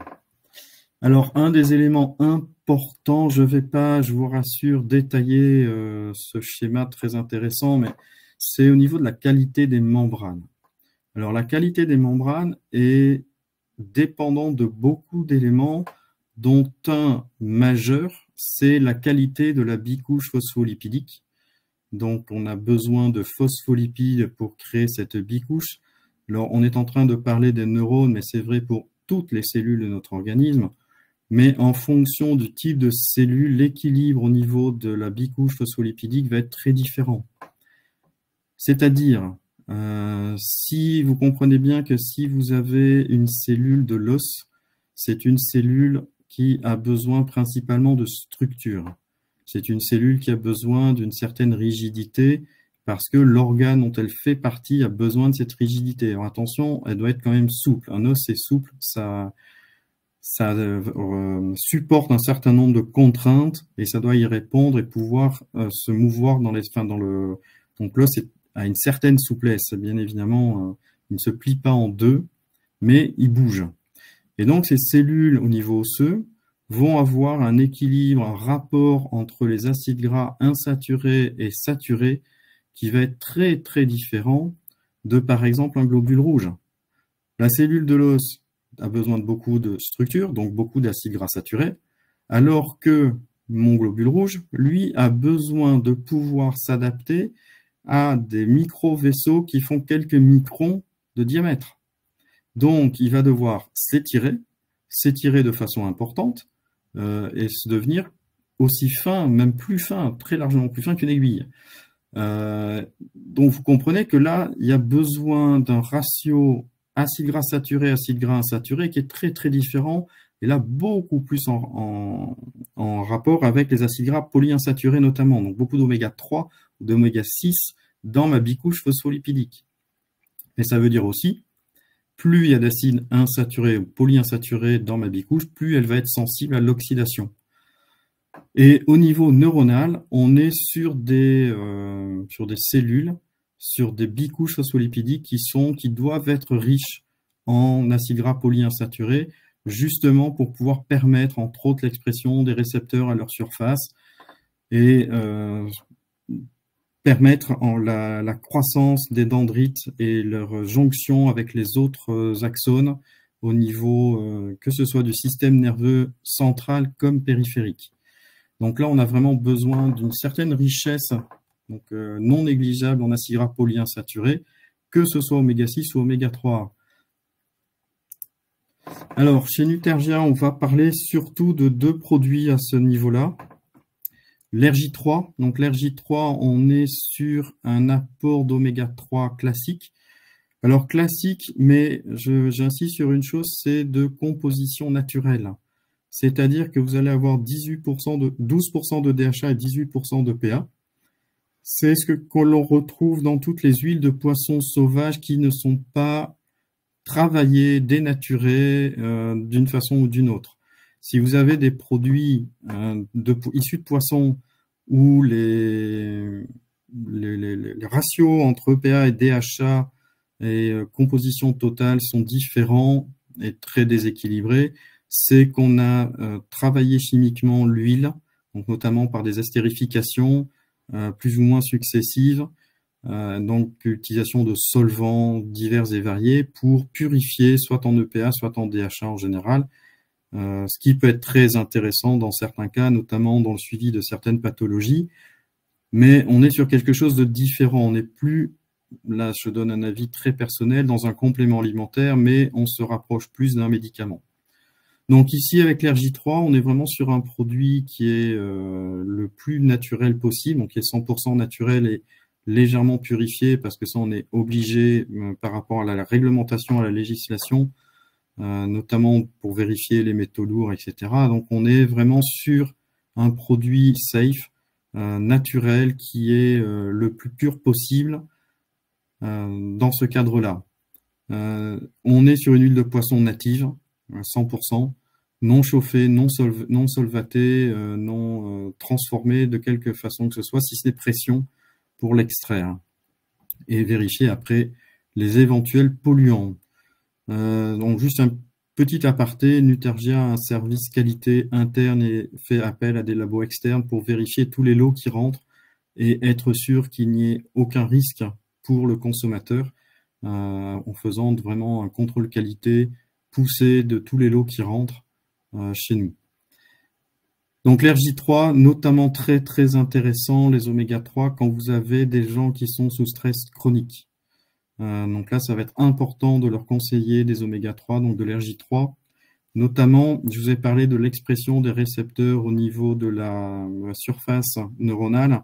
Alors, un des éléments importants, je ne vais pas, je vous rassure, détailler euh, ce schéma très intéressant, mais c'est au niveau de la qualité des membranes. Alors, la qualité des membranes est dépendante de beaucoup d'éléments, dont un majeur, c'est la qualité de la bicouche phospholipidique. Donc, on a besoin de phospholipides pour créer cette bicouche. Alors, on est en train de parler des neurones, mais c'est vrai pour toutes les cellules de notre organisme. Mais en fonction du type de cellule, l'équilibre au niveau de la bicouche phospholipidique va être très différent. C'est-à-dire, euh, si vous comprenez bien que si vous avez une cellule de l'os, c'est une cellule qui a besoin principalement de structure. C'est une cellule qui a besoin d'une certaine rigidité parce que l'organe dont elle fait partie a besoin de cette rigidité. Alors attention, elle doit être quand même souple. Un os est souple, ça, ça euh, supporte un certain nombre de contraintes et ça doit y répondre et pouvoir euh, se mouvoir dans les, enfin, dans le. Donc l'os a une certaine souplesse. Bien évidemment, euh, il ne se plie pas en deux, mais il bouge. Et donc ces cellules au niveau osseux vont avoir un équilibre, un rapport entre les acides gras insaturés et saturés qui va être très très différent de par exemple un globule rouge. La cellule de l'os a besoin de beaucoup de structure, donc beaucoup d'acides gras saturés, alors que mon globule rouge, lui, a besoin de pouvoir s'adapter à des micro-vaisseaux qui font quelques microns de diamètre. Donc, il va devoir s'étirer, s'étirer de façon importante euh, et se devenir aussi fin, même plus fin, très largement plus fin qu'une aiguille. Euh, donc, vous comprenez que là, il y a besoin d'un ratio acide gras saturé, acide gras insaturé qui est très, très différent et là, beaucoup plus en, en, en rapport avec les acides gras polyinsaturés notamment. Donc, beaucoup d'oméga trois ou d'oméga six dans ma bicouche phospholipidique. Et ça veut dire aussi plus il y a d'acides insaturés ou polyinsaturés dans ma bicouche, plus elle va être sensible à l'oxydation. Et au niveau neuronal, on est sur des, euh, sur des cellules, sur des bicouches phospholipidiques qui, sont, qui doivent être riches en acides gras polyinsaturés, justement pour pouvoir permettre, entre autres, l'expression des récepteurs à leur surface et euh, permettre en la, la croissance des dendrites et leur jonction avec les autres axones au niveau, euh, que ce soit du système nerveux central comme périphérique. Donc là, on a vraiment besoin d'une certaine richesse donc, euh, non négligeable en acides gras polyinsaturés, que ce soit oméga six ou oméga trois. Alors, chez Nutergia, on va parler surtout de deux produits à ce niveau-là. L'R J trois, donc l'R J trois, on est sur un apport d'oméga trois classique. Alors classique, mais j'insiste sur une chose, c'est de composition naturelle. C'est-à-dire que vous allez avoir dix-huit pour cent de, douze pour cent de D H A et dix-huit pour cent de P A. C'est ce que, que l'on retrouve dans toutes les huiles de poisson sauvages qui ne sont pas travaillées, dénaturées euh, d'une façon ou d'une autre. Si vous avez des produits euh, de, issus de poissons où les, les, les, les ratios entre E P A et D H A et euh, composition totale sont différents et très déséquilibrés, c'est qu'on a euh, travaillé chimiquement l'huile, donc notamment par des estérifications euh, plus ou moins successives, euh, donc utilisation de solvants divers et variés pour purifier soit en E P A, soit en D H A en général, euh, ce qui peut être très intéressant dans certains cas, notamment dans le suivi de certaines pathologies. Mais on est sur quelque chose de différent. On n'est plus, là je donne un avis très personnel, dans un complément alimentaire, mais on se rapproche plus d'un médicament. Donc ici, avec l'R J trois, on est vraiment sur un produit qui est euh, le plus naturel possible, donc qui est cent pour cent naturel et légèrement purifié, parce que ça, on est obligé euh, par rapport à la, la réglementation, à la législation, euh, notamment pour vérifier les métaux lourds, et cetera. Donc on est vraiment sur un produit safe, euh, naturel, qui est euh, le plus pur possible euh, dans ce cadre-là. Euh, on est sur une huile de poisson native, cent pour cent, non chauffée, non, solv non solvatée, euh, non euh, transformée de quelque façon que ce soit, si ce n'est pression pour l'extraire. Et vérifier après les éventuels polluants. Euh, donc juste un petit aparté, Nutergia a un service qualité interne et fait appel à des labos externes pour vérifier tous les lots qui rentrent et être sûr qu'il n'y ait aucun risque pour le consommateur euh, en faisant vraiment un contrôle qualité poussé de tous les lots qui rentrent euh, chez nous. Donc l'R J trois, notamment très très intéressant, les oméga trois, quand vous avez des gens qui sont sous stress chronique. Euh, donc là, ça va être important de leur conseiller des oméga trois, donc de l'R J trois. Notamment, je vous ai parlé de l'expression des récepteurs au niveau de la, de la surface neuronale.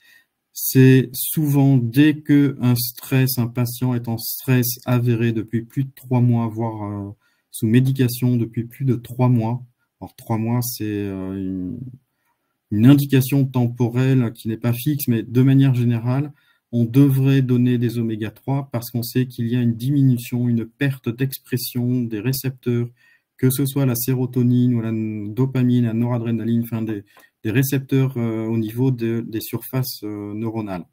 C'est souvent dès que un stress, un patient est en stress avéré depuis plus de trois mois, voire euh, sous médication depuis plus de trois mois. Alors trois mois, c'est euh, une, une indication temporelle qui n'est pas fixe, mais de manière générale, on devrait donner des oméga trois parce qu'on sait qu'il y a une diminution, une perte d'expression des récepteurs, que ce soit la sérotonine ou la dopamine, la noradrénaline, enfin des, des récepteurs euh, au niveau de, des surfaces euh, neuronales.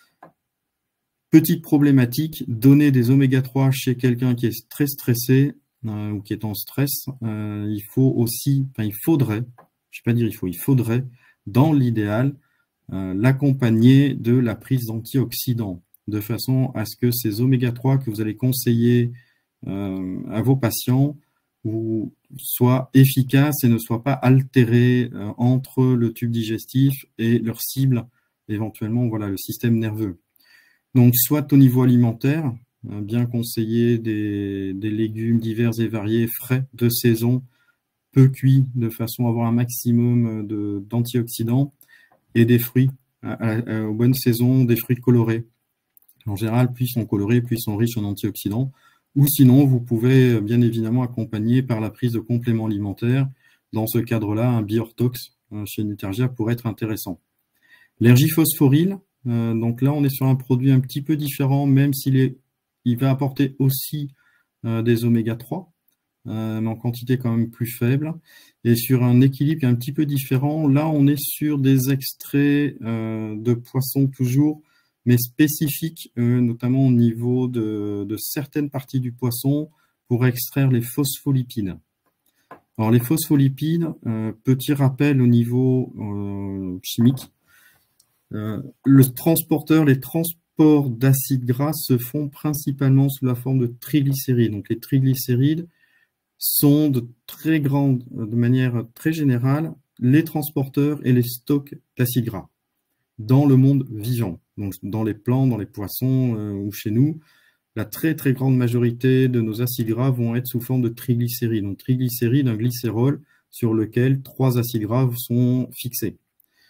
Petite problématique, donner des oméga trois chez quelqu'un qui est très stressé euh, ou qui est en stress, euh, il faut aussi, enfin il faudrait, je ne vais pas dire il faut, il faudrait, dans l'idéal, Euh, l'accompagner de la prise d'antioxydants, de façon à ce que ces oméga trois que vous allez conseiller euh, à vos patients ou, soient efficaces et ne soient pas altérés euh, entre le tube digestif et leur cible, éventuellement voilà, le système nerveux. Donc soit au niveau alimentaire, euh, bien conseiller des, des légumes divers et variés, frais, de saison, peu cuits, de façon à avoir un maximum de, d'antioxydants, et des fruits à, à, à, aux bonnes saisons, des fruits colorés. En général, plus ils sont colorés, plus ils sont riches en antioxydants. Ou sinon, vous pouvez bien évidemment accompagner par la prise de compléments alimentaires. Dans ce cadre-là, un Biortox chez Nutergia pourrait être intéressant. L'ergiphosphoryl, euh, donc là, on est sur un produit un petit peu différent, même s'il est, il va apporter aussi euh, des oméga trois. Euh, mais en quantité quand même plus faible, et sur un équilibre un petit peu différent. Là, on est sur des extraits euh, de poissons toujours, mais spécifiques, euh, notamment au niveau de, de certaines parties du poisson, pour extraire les phospholipides. Alors, les phospholipides, euh, petit rappel au niveau euh, chimique, euh, le transporteur, les transports d'acides gras se font principalement sous la forme de triglycérides. Donc, les triglycérides sont de très grandes, de manière très générale, les transporteurs et les stocks d'acides gras dans le monde vivant. Donc, dans les plantes, dans les poissons euh, ou chez nous, la très très grande majorité de nos acides gras vont être sous forme de triglycérides. Donc, triglycérides, un glycérol sur lequel trois acides gras sont fixés.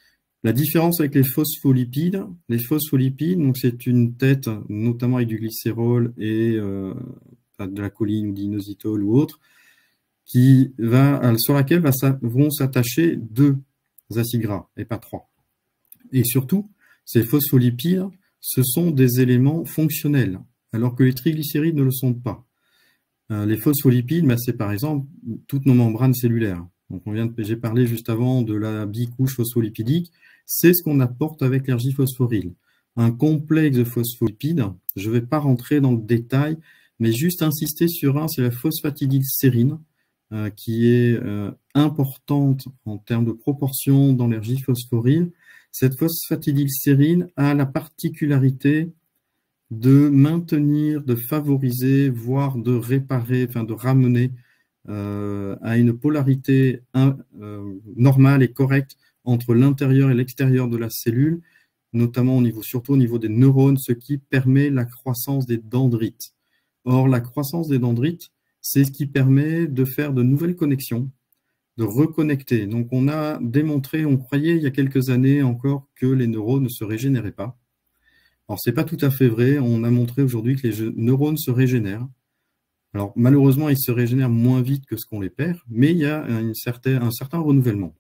La différence avec les phospholipides, les phospholipides, donc c'est une tête, notamment avec du glycérol et euh, de la choline ou d'inositol ou autre, qui va, sur laquelle va, vont s'attacher deux acides gras et pas trois. Et surtout, ces phospholipides, ce sont des éléments fonctionnels, alors que les triglycérides ne le sont pas. Euh, les phospholipides, bah, c'est par exemple toutes nos membranes cellulaires. Donc on vient de, j'ai parlé juste avant de la bicouche phospholipidique, c'est ce qu'on apporte avec l'argiphosphoryl. Un complexe de phospholipides, je ne vais pas rentrer dans le détail, mais juste insister sur un, c'est la phosphatidylsérine, euh, qui est euh, importante en termes de proportion dans l'argiphosphoryl. Cette phosphatidylsérine a la particularité de maintenir, de favoriser, voire de réparer, enfin de ramener euh, à une polarité un, euh, normale et correcte entre l'intérieur et l'extérieur de la cellule, notamment au niveau, surtout au niveau des neurones, ce qui permet la croissance des dendrites. Or, la croissance des dendrites, c'est ce qui permet de faire de nouvelles connexions, de reconnecter. Donc, on a démontré, on croyait il y a quelques années encore que les neurones ne se régénéraient pas. Alors, ce n'est pas tout à fait vrai. On a montré aujourd'hui que les neurones se régénèrent. Alors, malheureusement, ils se régénèrent moins vite que ce qu'on les perd, mais il y a une certaine, un certain renouvellement.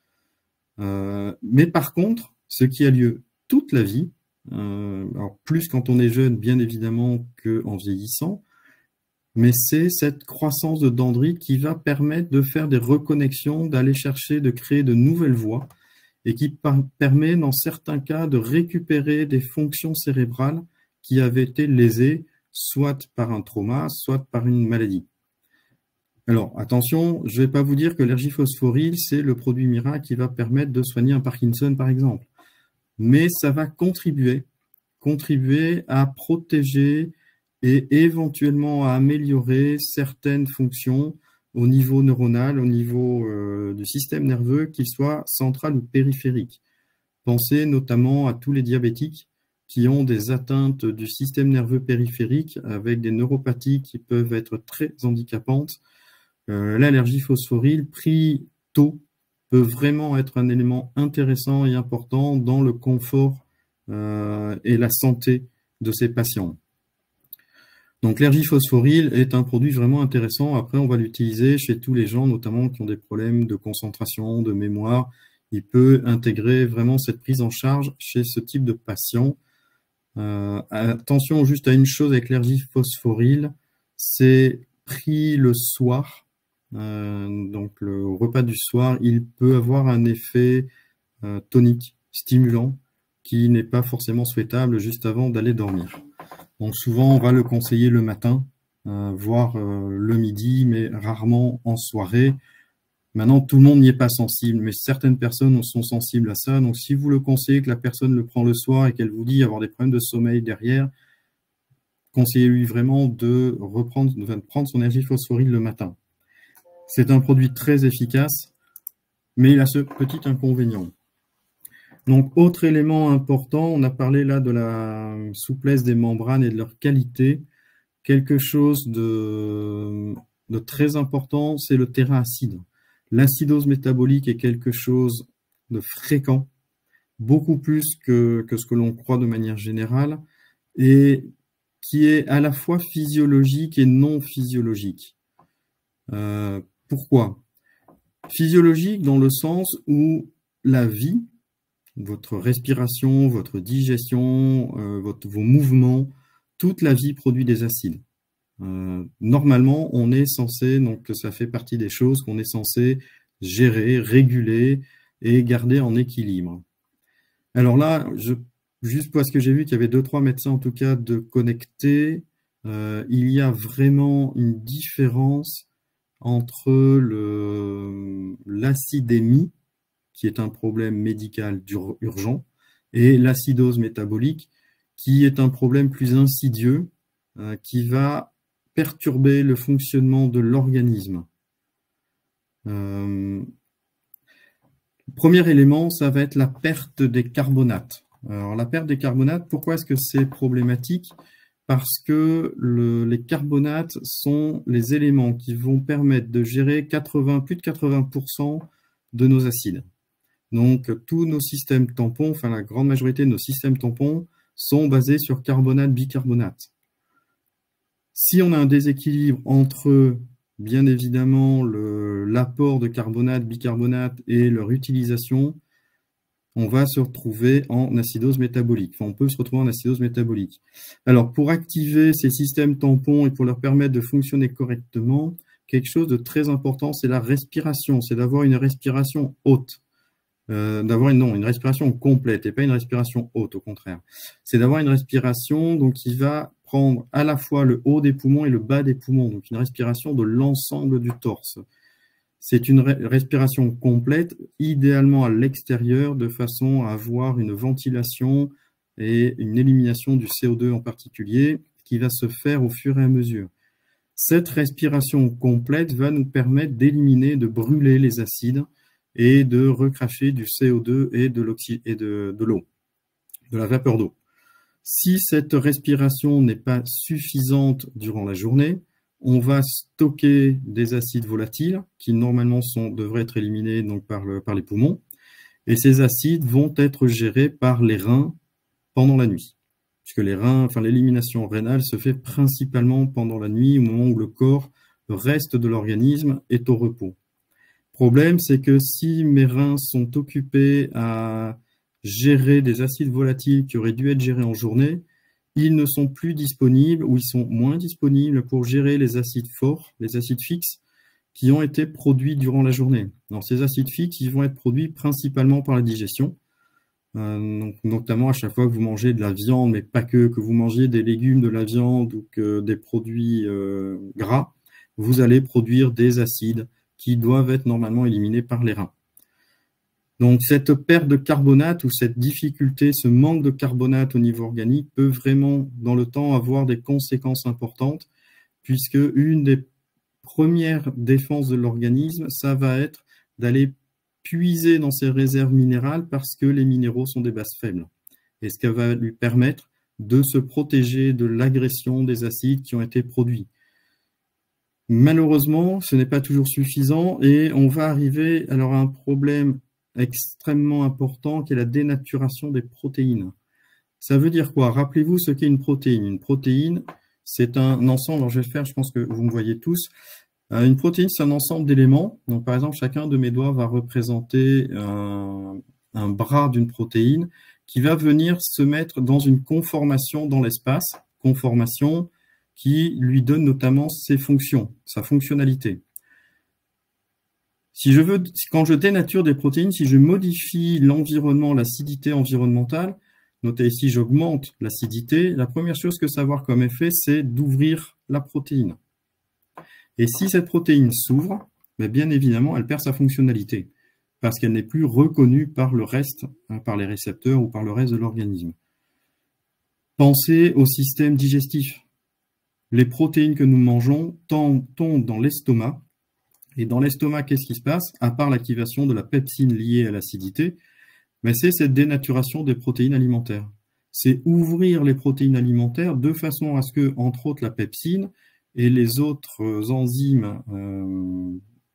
Euh, mais par contre, ce qui a lieu toute la vie, euh, alors plus quand on est jeune, bien évidemment, qu'en vieillissant, mais c'est cette croissance de dendrites qui va permettre de faire des reconnexions, d'aller chercher, de créer de nouvelles voies, et qui permet, dans certains cas, de récupérer des fonctions cérébrales qui avaient été lésées, soit par un trauma, soit par une maladie. Alors, attention, je ne vais pas vous dire que l'argiphosphoryl, c'est le produit miracle qui va permettre de soigner un Parkinson, par exemple. Mais ça va contribuer, contribuer à protéger et éventuellement à améliorer certaines fonctions au niveau neuronal, au niveau euh, du système nerveux, qu'il soit central ou périphérique. Pensez notamment à tous les diabétiques qui ont des atteintes du système nerveux périphérique avec des neuropathies qui peuvent être très handicapantes. Euh, l'allergie phosphoryle, pris tôt, peut vraiment être un élément intéressant et important dans le confort euh, et la santé de ces patients. Donc l'argiphosphoryl est un produit vraiment intéressant. Après, on va l'utiliser chez tous les gens, notamment qui ont des problèmes de concentration, de mémoire. Il peut intégrer vraiment cette prise en charge chez ce type de patient. Euh, attention juste à une chose avec l'argiphosphoryl, c'est pris le soir. Euh, donc le repas du soir, il peut avoir un effet euh, tonique, stimulant, qui n'est pas forcément souhaitable juste avant d'aller dormir. Donc souvent, on va le conseiller le matin, euh, voire euh, le midi, mais rarement en soirée. Maintenant, tout le monde n'y est pas sensible, mais certaines personnes sont sensibles à ça. Donc si vous le conseillez, que la personne le prend le soir et qu'elle vous dit avoir des problèmes de sommeil derrière, conseillez-lui vraiment de reprendre, de prendre son argiphosphoryl le matin. C'est un produit très efficace, mais il a ce petit inconvénient. Donc, autre élément important, on a parlé là de la souplesse des membranes et de leur qualité. Quelque chose de, de très important, c'est le terrain acide. L'acidose métabolique est quelque chose de fréquent, beaucoup plus que, que ce que l'on croit de manière générale, et qui est à la fois physiologique et non physiologique. Euh, pourquoi? Physiologique dans le sens où la vie, votre respiration, votre digestion, euh, votre, vos mouvements, toute la vie produit des acides. Euh, normalement, on est censé, donc ça fait partie des choses qu'on est censé gérer, réguler et garder en équilibre. Alors là, je, juste parce que j'ai vu qu'il y avait deux, trois médecins en tout cas de connectés, euh, il y a vraiment une différence entre le, l'acidémie, qui est un problème médical urgent, et l'acidose métabolique, qui est un problème plus insidieux, euh, qui va perturber le fonctionnement de l'organisme. Euh, le premier élément, ça va être la perte des carbonates. Alors, la perte des carbonates, pourquoi est-ce que c'est problématique? Parce que le, les carbonates sont les éléments qui vont permettre de gérer quatre-vingts, plus de quatre-vingts pour cent de nos acides. Donc, tous nos systèmes tampons, enfin la grande majorité de nos systèmes tampons sont basés sur carbonate, bicarbonate. Si on a un déséquilibre entre, bien évidemment, l'apport de carbonate, bicarbonate et leur utilisation, on va se retrouver en acidose métabolique. Enfin, on peut se retrouver en acidose métabolique. Alors, pour activer ces systèmes tampons et pour leur permettre de fonctionner correctement, quelque chose de très important, c'est la respiration. C'est d'avoir une respiration haute. Euh, d'avoir une, non, une respiration complète et pas une respiration haute, au contraire. C'est d'avoir une respiration donc, qui va prendre à la fois le haut des poumons et le bas des poumons, donc une respiration de l'ensemble du torse. C'est une respiration complète, idéalement à l'extérieur, de façon à avoir une ventilation et une élimination du C O deux en particulier, qui va se faire au fur et à mesure. Cette respiration complète va nous permettre d'éliminer, de brûler les acides et de recracher du C O deux et de l'oxy et de, de l'eau, de la vapeur d'eau. Si cette respiration n'est pas suffisante durant la journée, on va stocker des acides volatiles qui normalement sont, devraient être éliminés donc, par, le, par les poumons. Et ces acides vont être gérés par les reins pendant la nuit. Puisque les reins, enfin, l'élimination rénale se fait principalement pendant la nuit, au moment où le corps, le reste de l'organisme est au repos. Problème, c'est que si mes reins sont occupés à gérer des acides volatiles qui auraient dû être gérés en journée, ils ne sont plus disponibles ou ils sont moins disponibles pour gérer les acides forts, les acides fixes, qui ont été produits durant la journée. Alors, ces acides fixes, ils vont être produits principalement par la digestion, euh, donc, notamment à chaque fois que vous mangez de la viande, mais pas que, que vous mangez des légumes, de la viande ou que des produits euh, gras, vous allez produire des acides qui doivent être normalement éliminés par les reins. Donc, cette perte de carbonate ou cette difficulté, ce manque de carbonate au niveau organique peut vraiment, dans le temps, avoir des conséquences importantes, puisque une des premières défenses de l'organisme, ça va être d'aller puiser dans ses réserves minérales parce que les minéraux sont des bases faibles. Et ce qui va lui permettre de se protéger de l'agression des acides qui ont été produits. Malheureusement, ce n'est pas toujours suffisant et on va arriver alors à un problème extrêmement important qui est la dénaturation des protéines. Ça veut dire quoi? Rappelez-vous ce qu'est une protéine. Une protéine, c'est un ensemble, alors je vais le faire, je pense que vous me voyez tous. Une protéine, c'est un ensemble d'éléments. Donc, par exemple, chacun de mes doigts va représenter un, un bras d'une protéine qui va venir se mettre dans une conformation dans l'espace, conformation qui lui donne notamment ses fonctions, sa fonctionnalité. Si je veux, quand je dénature des protéines, si je modifie l'environnement, l'acidité environnementale, notez ici, j'augmente l'acidité, la première chose que ça va avoir comme effet, c'est d'ouvrir la protéine. Et si cette protéine s'ouvre, bien évidemment, elle perd sa fonctionnalité, parce qu'elle n'est plus reconnue par le reste, par les récepteurs ou par le reste de l'organisme. Pensez au système digestif. Les protéines que nous mangeons tombent dans l'estomac, et dans l'estomac, qu'est-ce qui se passe? À part l'activation de la pepsine liée à l'acidité, mais c'est cette dénaturation des protéines alimentaires. C'est ouvrir les protéines alimentaires de façon à ce que, entre autres, la pepsine et les autres enzymes euh,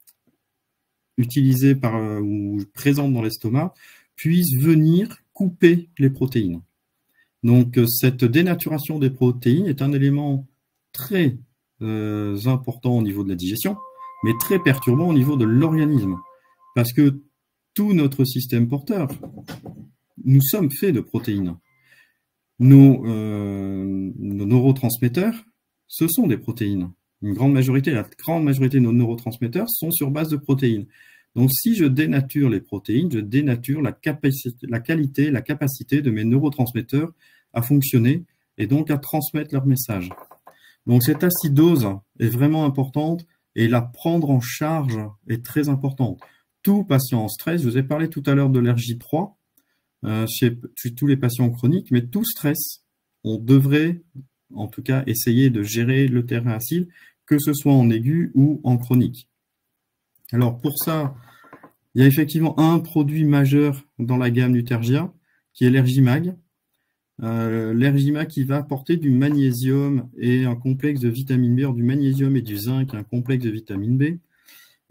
utilisées par, euh, ou présentes dans l'estomac puissent venir couper les protéines. Donc, cette dénaturation des protéines est un élément très euh, important au niveau de la digestion, mais très perturbant au niveau de l'organisme. Parce que tout notre système porteur, nous sommes faits de protéines. Nos, euh, nos neurotransmetteurs, ce sont des protéines. Une grande majorité, la grande majorité de nos neurotransmetteurs sont sur base de protéines. Donc, si je dénature les protéines, je dénature la capacité, la qualité, la capacité de mes neurotransmetteurs à fonctionner et donc à transmettre leur message. Donc, cette acidose est vraiment importante et la prendre en charge est très importante. Tout patient en stress, je vous ai parlé tout à l'heure de l'R J trois, euh, chez, chez tous les patients chroniques, mais tout stress, on devrait en tout cas essayer de gérer le terrain acide, que ce soit en aigu ou en chronique. Alors pour ça, il y a effectivement un produit majeur dans la gamme Nutergia, qui est l'Ergimag. Euh, L'Ergimag qui va apporter du magnésium et un complexe de vitamine B, du magnésium et du zinc, un complexe de vitamine B.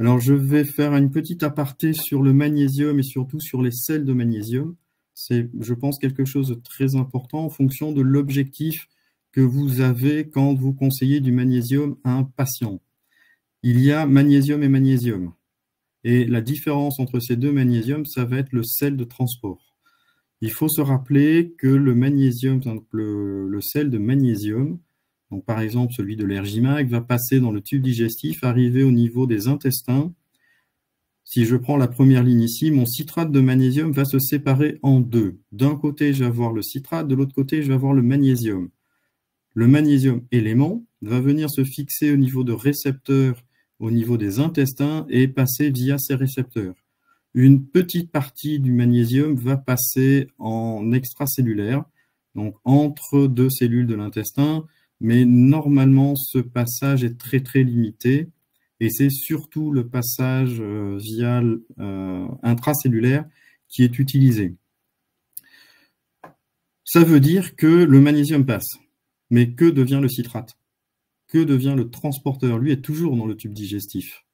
Alors, je vais faire une petite aparté sur le magnésium et surtout sur les sels de magnésium. C'est, je pense, quelque chose de très important en fonction de l'objectif que vous avez quand vous conseillez du magnésium à un patient. Il y a magnésium et magnésium. Et la différence entre ces deux magnésiums, ça va être le sel de transport. Il faut se rappeler que le magnésium, donc le, le sel de magnésium, donc par exemple celui de l'Ergimac, va passer dans le tube digestif, arriver au niveau des intestins. Si je prends la première ligne ici, mon citrate de magnésium va se séparer en deux. D'un côté, je vais avoir le citrate, de l'autre côté, je vais avoir le magnésium. Le magnésium élément va venir se fixer au niveau de récepteurs, au niveau des intestins et passer via ces récepteurs. Une petite partie du magnésium va passer en extracellulaire, donc entre deux cellules de l'intestin, mais normalement, ce passage est très très limité et c'est surtout le passage euh, via euh, intracellulaire qui est utilisé. Ça veut dire que le magnésium passe, mais que devient le citrate? Que devient le transporteur? Lui est toujours dans le tube digestif.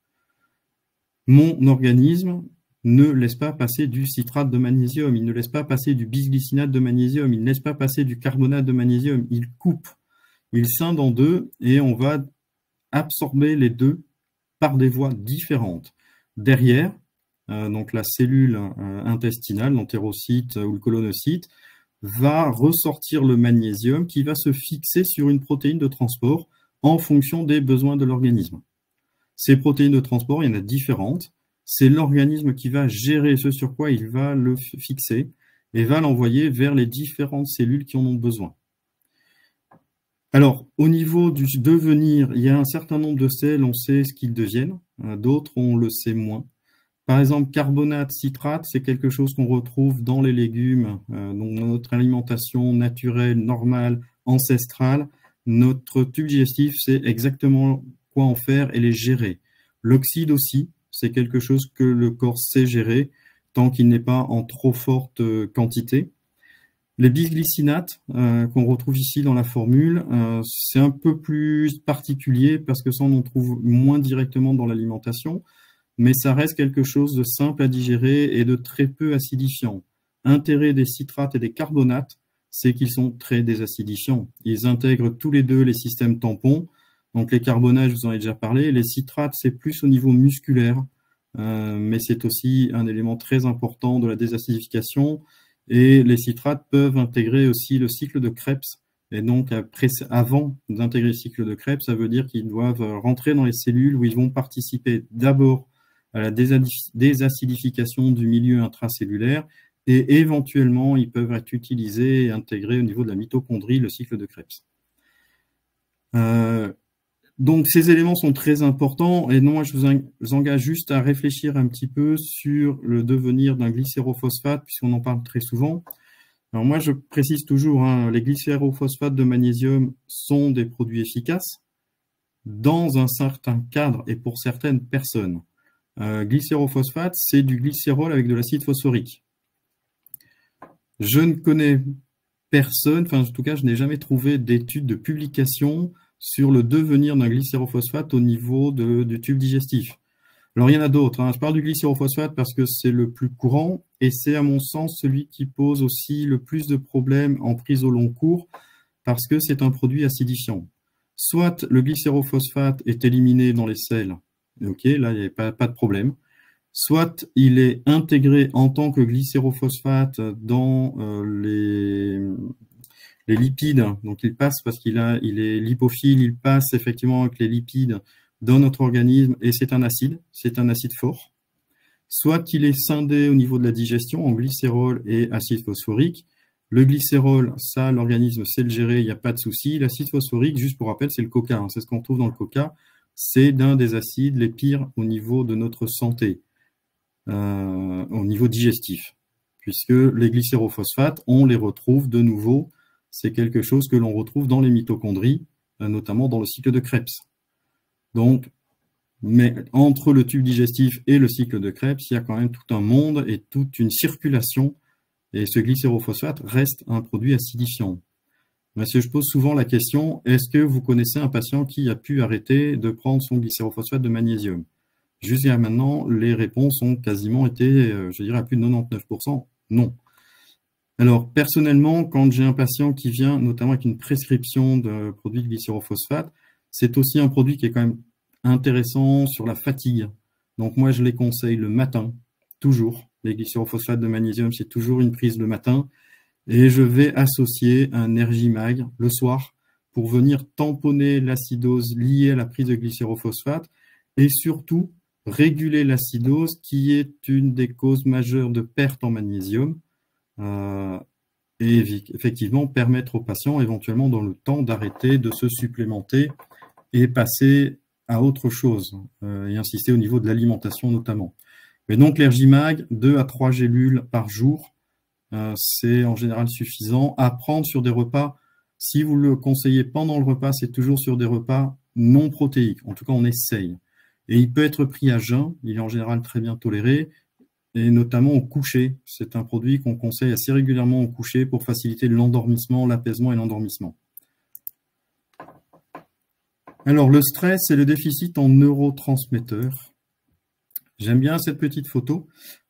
Mon organisme ne laisse pas passer du citrate de magnésium, il ne laisse pas passer du bisglycinate de magnésium, il ne laisse pas passer du carbonate de magnésium, il coupe. Il scinde en deux et on va absorber les deux par des voies différentes. Derrière, euh, donc la cellule euh, intestinale, l'entérocyte ou le colonocyte, va ressortir le magnésium qui va se fixer sur une protéine de transport en fonction des besoins de l'organisme. Ces protéines de transport, il y en a différentes. C'est l'organisme qui va gérer ce sur quoi il va le fixer et va l'envoyer vers les différentes cellules qui en ont besoin. Alors, au niveau du devenir, il y a un certain nombre de sels, on sait ce qu'ils deviennent. D'autres, on le sait moins. Par exemple, carbonate, citrate, c'est quelque chose qu'on retrouve dans les légumes, euh, dans notre alimentation naturelle, normale, ancestrale. Notre tube digestif sait exactement quoi en faire et les gérer. L'oxyde aussi, c'est quelque chose que le corps sait gérer tant qu'il n'est pas en trop forte quantité. Les bisglycinates euh, qu'on retrouve ici dans la formule, euh, c'est un peu plus particulier parce que ça on en trouve moins directement dans l'alimentation, mais ça reste quelque chose de simple à digérer et de très peu acidifiant. L'intérêt des citrates et des carbonates, c'est qu'ils sont très désacidifiants. Ils intègrent tous les deux les systèmes tampons. Donc les carbonates, je vous en ai déjà parlé. Les citrates, c'est plus au niveau musculaire, euh, mais c'est aussi un élément très important de la désacidification. Et les citrates peuvent intégrer aussi le cycle de Krebs. Et donc, après, avant d'intégrer le cycle de Krebs, ça veut dire qu'ils doivent rentrer dans les cellules où ils vont participer d'abord à la désacidification du milieu intracellulaire et éventuellement, ils peuvent être utilisés et intégrés au niveau de la mitochondrie, le cycle de Krebs. Euh, donc, ces éléments sont très importants et non, je vous engage juste à réfléchir un petit peu sur le devenir d'un glycérophosphate puisqu'on en parle très souvent. Alors moi, je précise toujours, hein, les glycérophosphates de magnésium sont des produits efficaces dans un certain cadre et pour certaines personnes. Euh, glycérophosphate, c'est du glycérol avec de l'acide phosphorique. Je ne connais personne, enfin en tout cas, je n'ai jamais trouvé d'études de publication sur le devenir d'un glycérophosphate au niveau de, du tube digestif. Alors, il y en a d'autres. Hein. Je parle du glycérophosphate parce que c'est le plus courant et c'est, à mon sens, celui qui pose aussi le plus de problèmes en prise au long cours parce que c'est un produit acidifiant. Soit le glycérophosphate est éliminé dans les selles, ok, là, il n'y a pas, pas de problème. Soit il est intégré en tant que glycérophosphate dans euh, les, les lipides, donc il passe parce qu'il a, il est lipophile, il passe effectivement avec les lipides dans notre organisme et c'est un acide, c'est un acide fort. Soit il est scindé au niveau de la digestion en glycérol et acide phosphorique. Le glycérol, ça, l'organisme sait le gérer, il n'y a pas de souci. L'acide phosphorique, juste pour rappel, c'est le coca, hein, c'est ce qu'on trouve dans le coca. C'est d'un des acides les pires au niveau de notre santé, euh, au niveau digestif, puisque les glycérophosphates, on les retrouve de nouveau, c'est quelque chose que l'on retrouve dans les mitochondries, euh, notamment dans le cycle de Krebs. Donc, mais entre le tube digestif et le cycle de Krebs, il y a quand même tout un monde et toute une circulation, et ce glycérophosphate reste un produit acidifiant. Monsieur, je pose souvent la question, est-ce que vous connaissez un patient qui a pu arrêter de prendre son glycérophosphate de magnésium? Jusqu'à maintenant, les réponses ont quasiment été, je dirais, à plus de quatre-vingt-dix-neuf pour cent non. Alors, personnellement, quand j'ai un patient qui vient, notamment avec une prescription de produits de glycérophosphate, c'est aussi un produit qui est quand même intéressant sur la fatigue. Donc, moi, je les conseille le matin, toujours. Les glycérophosphates de magnésium, c'est toujours une prise le matin. Et je vais associer un Nergimag le soir pour venir tamponner l'acidose liée à la prise de glycérophosphate et surtout réguler l'acidose qui est une des causes majeures de perte en magnésium. Euh, et effectivement permettre aux patients éventuellement dans le temps d'arrêter de se supplémenter et passer à autre chose euh, et insister au niveau de l'alimentation notamment. Mais donc l'Ergimag, deux à trois gélules par jour, euh, c'est en général suffisant. À prendre sur des repas, si vous le conseillez pendant le repas, c'est toujours sur des repas non protéiques. En tout cas, on essaye. Et il peut être pris à jeun, il est en général très bien toléré, et notamment au coucher. C'est un produit qu'on conseille assez régulièrement au coucher pour faciliter l'endormissement, l'apaisement et l'endormissement. Alors, le stress et le déficit en neurotransmetteurs. J'aime bien cette petite photo.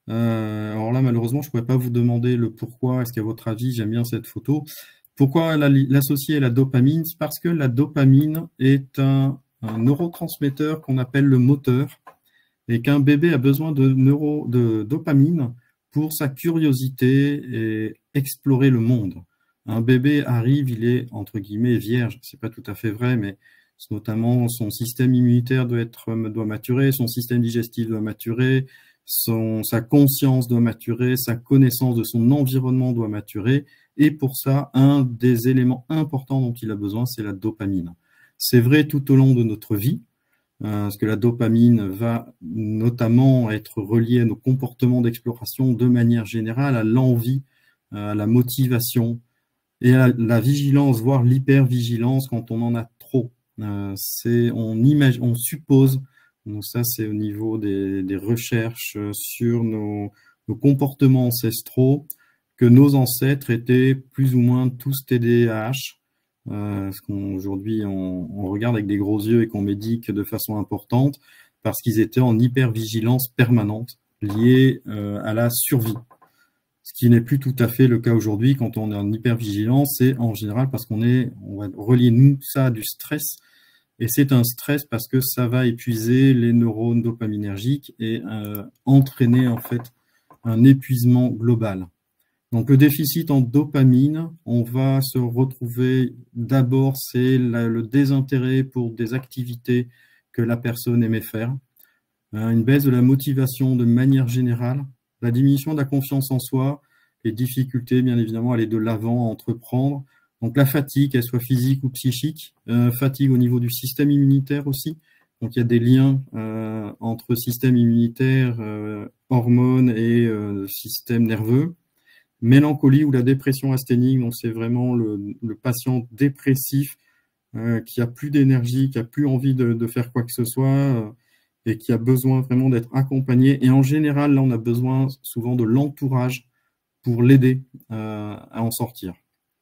Euh, alors là, malheureusement, je ne pourrais pas vous demander le pourquoi. Est-ce qu'à votre avis, j'aime bien cette photo? Pourquoi l'associer à la dopamine? C'est parce que la dopamine est un, un neurotransmetteur qu'on appelle le moteur, et qu'un bébé a besoin de, neuro, de dopamine pour sa curiosité et explorer le monde. Un bébé arrive, il est entre guillemets vierge, c'est pas tout à fait vrai, mais notamment son système immunitaire doit être doit maturer, son système digestif doit maturer, son, sa conscience doit maturer, sa connaissance de son environnement doit maturer, et pour ça, un des éléments importants dont il a besoin, c'est la dopamine. C'est vrai tout au long de notre vie, parce que la dopamine va notamment être reliée à nos comportements d'exploration de manière générale, à l'envie, à la motivation et à la vigilance, voire l'hypervigilance quand on en a trop. C'est, on imagine, on suppose, donc ça c'est au niveau des, des recherches sur nos, nos comportements ancestraux, que nos ancêtres étaient plus ou moins tous T D A H. Euh, parce qu'aujourd'hui on, on regarde avec des gros yeux et qu'on médique de façon importante parce qu'ils étaient en hypervigilance permanente liée euh, à la survie. Ce qui n'est plus tout à fait le cas aujourd'hui quand on est en hypervigilance, c'est en général parce qu'on est, on va relier nous ça à du stress, et c'est un stress parce que ça va épuiser les neurones dopaminergiques et euh, entraîner en fait un épuisement global. Donc, le déficit en dopamine, on va se retrouver, d'abord, c'est le désintérêt pour des activités que la personne aimait faire, une baisse de la motivation de manière générale, la diminution de la confiance en soi, les difficultés, bien évidemment, à aller de l'avant, à entreprendre. Donc, la fatigue, qu'elle soit physique ou psychique, euh, fatigue au niveau du système immunitaire aussi. Donc, il y a des liens euh, entre système immunitaire, euh, hormones et euh, système nerveux. Mélancolie ou la dépression asthénique, donc c'est vraiment le, le patient dépressif euh, qui a plus d'énergie, qui a plus envie de, de faire quoi que ce soit euh, et qui a besoin vraiment d'être accompagné. Et en général, là, on a besoin souvent de l'entourage pour l'aider euh, à en sortir.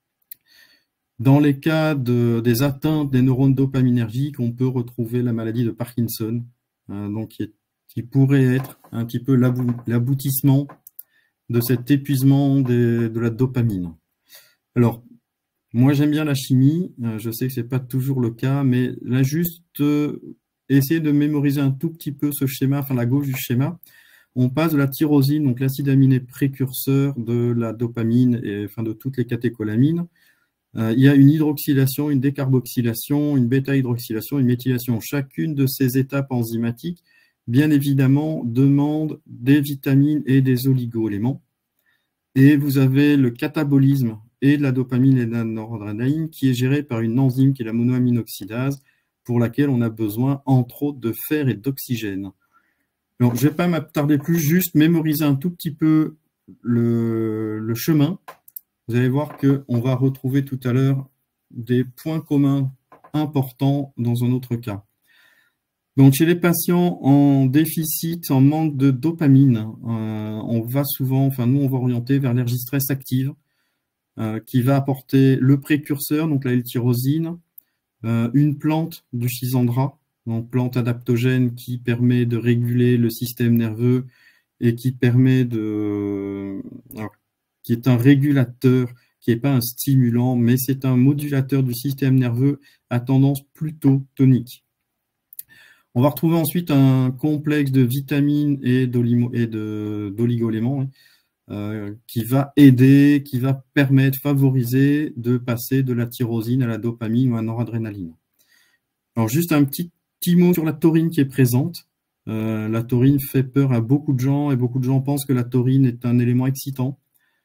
Dans les cas de, des atteintes des neurones dopaminergiques, on peut retrouver la maladie de Parkinson, euh, donc qui, est, qui pourrait être un petit peu l'aboutissement de cet épuisement de, de la dopamine. Alors, moi j'aime bien la chimie, euh, je sais que c'est pas toujours le cas, mais là juste euh, essayer de mémoriser un tout petit peu ce schéma, enfin la gauche du schéma. On passe de la tyrosine, donc l'acide aminé précurseur de la dopamine et enfin de toutes les catécholamines. Euh, il y a une hydroxylation, une décarboxylation, une bêta-hydroxylation, une méthylation. Chacune de ces étapes enzymatiques, bien évidemment, demande des vitamines et des oligo-éléments. Et vous avez le catabolisme et de la dopamine et de la noradrénaline qui est géré par une enzyme qui est la monoaminoxydase pour laquelle on a besoin, entre autres, de fer et d'oxygène. Alors, je ne vais pas m'attarder plus, juste mémoriser un tout petit peu le, le chemin. Vous allez voir qu'on va retrouver tout à l'heure des points communs importants dans un autre cas. Donc, chez les patients en déficit, en manque de dopamine, euh, on va souvent, enfin nous, on va orienter vers l'ergistress active, euh, qui va apporter le précurseur, donc la L-tyrosine, euh, une plante du schizandra, donc plante adaptogène qui permet de réguler le système nerveux et qui permet de, alors, qui est un régulateur, qui n'est pas un stimulant, mais c'est un modulateur du système nerveux à tendance plutôt tonique. On va retrouver ensuite un complexe de vitamines et d'oligo-éléments hein, euh, qui va aider, qui va permettre, favoriser de passer de la tyrosine à la dopamine ou à la noradrénaline. Alors juste un petit, petit mot sur la taurine qui est présente. Euh, la taurine fait peur à beaucoup de gens et beaucoup de gens pensent que la taurine est un élément excitant.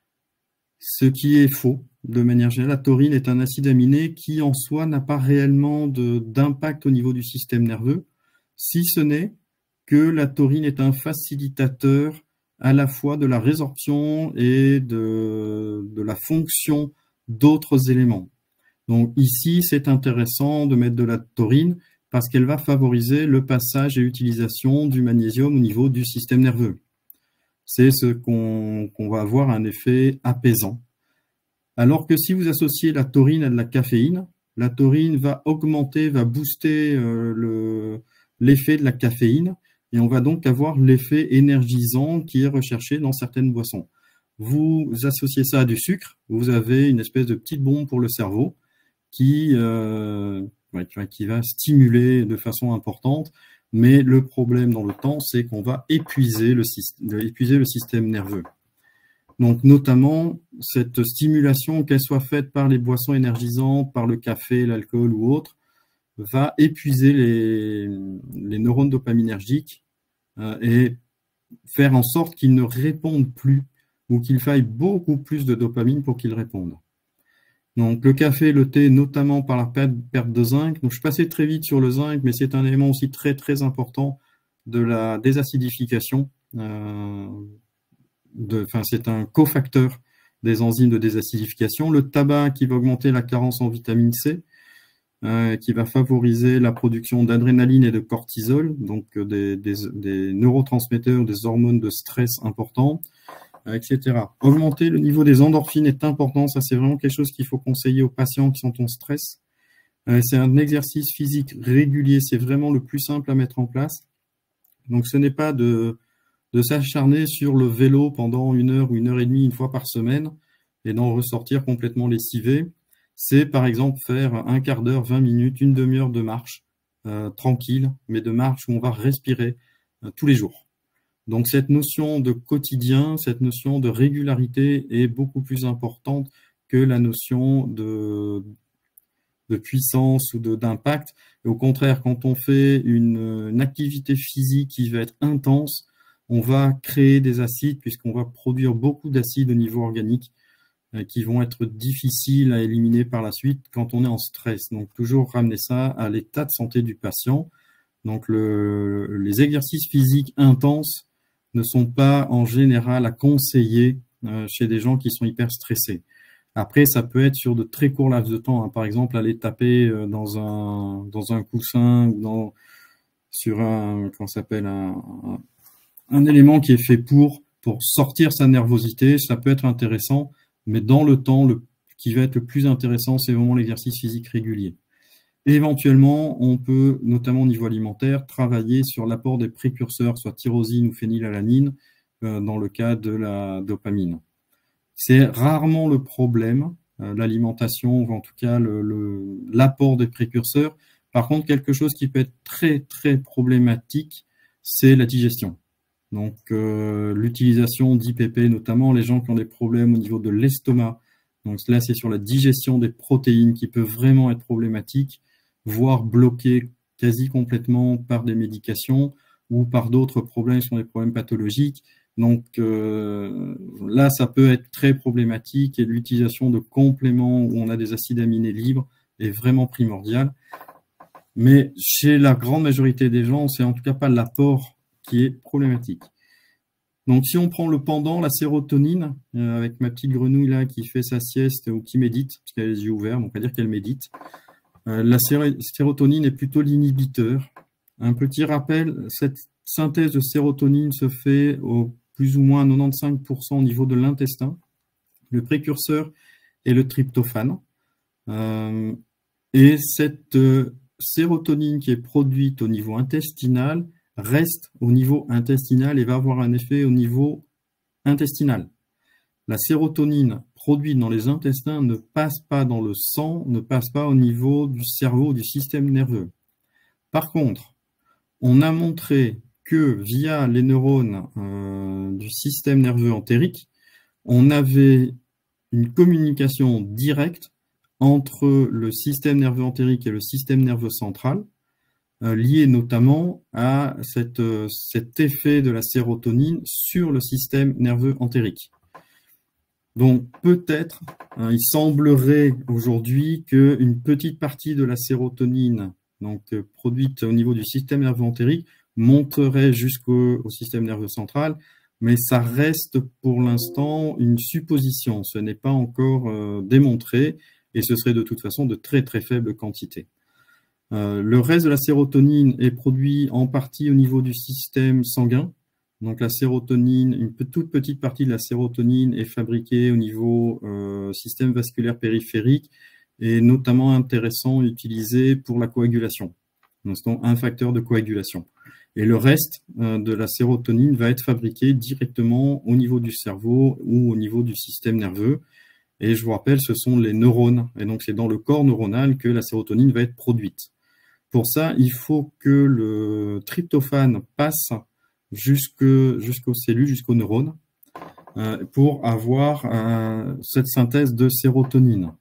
Ce qui est faux. De manière générale, la taurine est un acide aminé qui en soi n'a pas réellement d'impact au niveau du système nerveux, si ce n'est que la taurine est un facilitateur à la fois de la résorption et de, de la fonction d'autres éléments. Donc ici, c'est intéressant de mettre de la taurine parce qu'elle va favoriser le passage et l'utilisation du magnésium au niveau du système nerveux. C'est ce qu'on qu'on va avoir un effet apaisant. Alors que si vous associez la taurine à de la caféine, la taurine va augmenter, va booster euh, le l'effet de la caféine, et on va donc avoir l'effet énergisant qui est recherché dans certaines boissons. Vous associez ça à du sucre, vous avez une espèce de petite bombe pour le cerveau qui, euh, qui va stimuler de façon importante, mais le problème dans le temps, c'est qu'on va épuiser le, épuiser le système nerveux. Donc notamment, cette stimulation, qu'elle soit faite par les boissons énergisantes, par le café, l'alcool ou autre, va épuiser les, les neurones dopaminergiques euh, et faire en sorte qu'ils ne répondent plus ou qu'il faille beaucoup plus de dopamine pour qu'ils répondent. Donc le café, le thé, notamment par la perte de zinc. Donc je suis passé très vite sur le zinc, mais c'est un élément aussi très très important de la désacidification. Euh, de, enfin, c'est un cofacteur des enzymes de désacidification. Le tabac qui va augmenter la carence en vitamine C. Euh, qui va favoriser la production d'adrénaline et de cortisol, donc euh, des, des, des neurotransmetteurs, des hormones de stress importants, euh, et cetera. Augmenter le niveau des endorphines est important, ça c'est vraiment quelque chose qu'il faut conseiller aux patients qui sont en stress. Euh, c'est un exercice physique régulier, c'est vraiment le plus simple à mettre en place. Donc ce n'est pas de, de s'acharner sur le vélo pendant une heure ou une heure et demie, une fois par semaine, et d'en ressortir complètement lessivé. C'est par exemple faire un quart d'heure, vingt minutes, une demi-heure de marche euh, tranquille, mais de marche où on va respirer euh, tous les jours. Donc cette notion de quotidien, cette notion de régularité est beaucoup plus importante que la notion de, de puissance ou d'impact. Au contraire, quand on fait une, une activité physique qui va être intense, on va créer des acides puisqu'on va produire beaucoup d'acides au niveau organique qui vont être difficiles à éliminer par la suite quand on est en stress. Donc, toujours ramener ça à l'état de santé du patient. Donc, le, les exercices physiques intenses ne sont pas en général à conseiller euh, chez des gens qui sont hyper stressés. Après, ça peut être sur de très courts laps de temps. Hein. Par exemple, aller taper dans un, dans un coussin ou dans, sur un, comment ça s'appelle, un, un, un élément qui est fait pour, pour sortir sa nervosité. Ça peut être intéressant. Mais dans le temps, le, qui va être le plus intéressant, c'est vraiment l'exercice physique régulier. Et éventuellement, on peut, notamment au niveau alimentaire, travailler sur l'apport des précurseurs, soit tyrosine ou phénylalanine, euh, dans le cas de la dopamine. C'est rarement le problème, euh, l'alimentation, ou en tout cas l'apport le, des précurseurs. Par contre, quelque chose qui peut être très, très problématique, c'est la digestion. Donc, euh, l'utilisation d'I P P, notamment les gens qui ont des problèmes au niveau de l'estomac. Donc là, c'est sur la digestion des protéines qui peut vraiment être problématique, voire bloquée quasi complètement par des médications ou par d'autres problèmes qui sont des problèmes pathologiques. Donc euh, là, ça peut être très problématique et l'utilisation de compléments où on a des acides aminés libres est vraiment primordiale. Mais chez la grande majorité des gens, c'est en tout cas pas l'apport qui est problématique. Donc, si on prend le pendant, la sérotonine, euh, avec ma petite grenouille là qui fait sa sieste ou qui médite, parce qu'elle a les yeux ouverts, donc on va dire qu'elle médite, euh, la sérotonine est plutôt l'inhibiteur. Un petit rappel, cette synthèse de sérotonine se fait au plus ou moins quatre-vingt-quinze pour cent au niveau de l'intestin. Le précurseur est le tryptophane. Euh, et cette euh, sérotonine qui est produite au niveau intestinal reste au niveau intestinal et va avoir un effet au niveau intestinal. La sérotonine produite dans les intestins ne passe pas dans le sang, ne passe pas au niveau du cerveau, du système nerveux. Par contre, on a montré que via les neurones euh, du système nerveux entérique, on avait une communication directe entre le système nerveux entérique et le système nerveux central, euh, lié notamment à cette, euh, cet effet de la sérotonine sur le système nerveux entérique. Donc peut-être, hein, il semblerait aujourd'hui qu'une petite partie de la sérotonine donc, euh, produite au niveau du système nerveux entérique monterait jusqu'au au système nerveux central, mais ça reste pour l'instant une supposition. Ce n'est pas encore euh, démontré et ce serait de toute façon de très très faibles quantités. Euh, le reste de la sérotonine est produit en partie au niveau du système sanguin. Donc la sérotonine, une toute petite partie de la sérotonine est fabriquée au niveau euh, système vasculaire périphérique et notamment intéressant utilisé pour la coagulation. Donc c'est un facteur de coagulation. Et le reste euh, de la sérotonine va être fabriqué directement au niveau du cerveau ou au niveau du système nerveux. Et je vous rappelle, ce sont les neurones. Et donc c'est dans le corps neuronal que la sérotonine va être produite. Pour ça, il faut que le tryptophane passe jusque, jusqu'aux cellules, jusqu'aux neurones, euh, pour avoir euh, cette synthèse de sérotonine.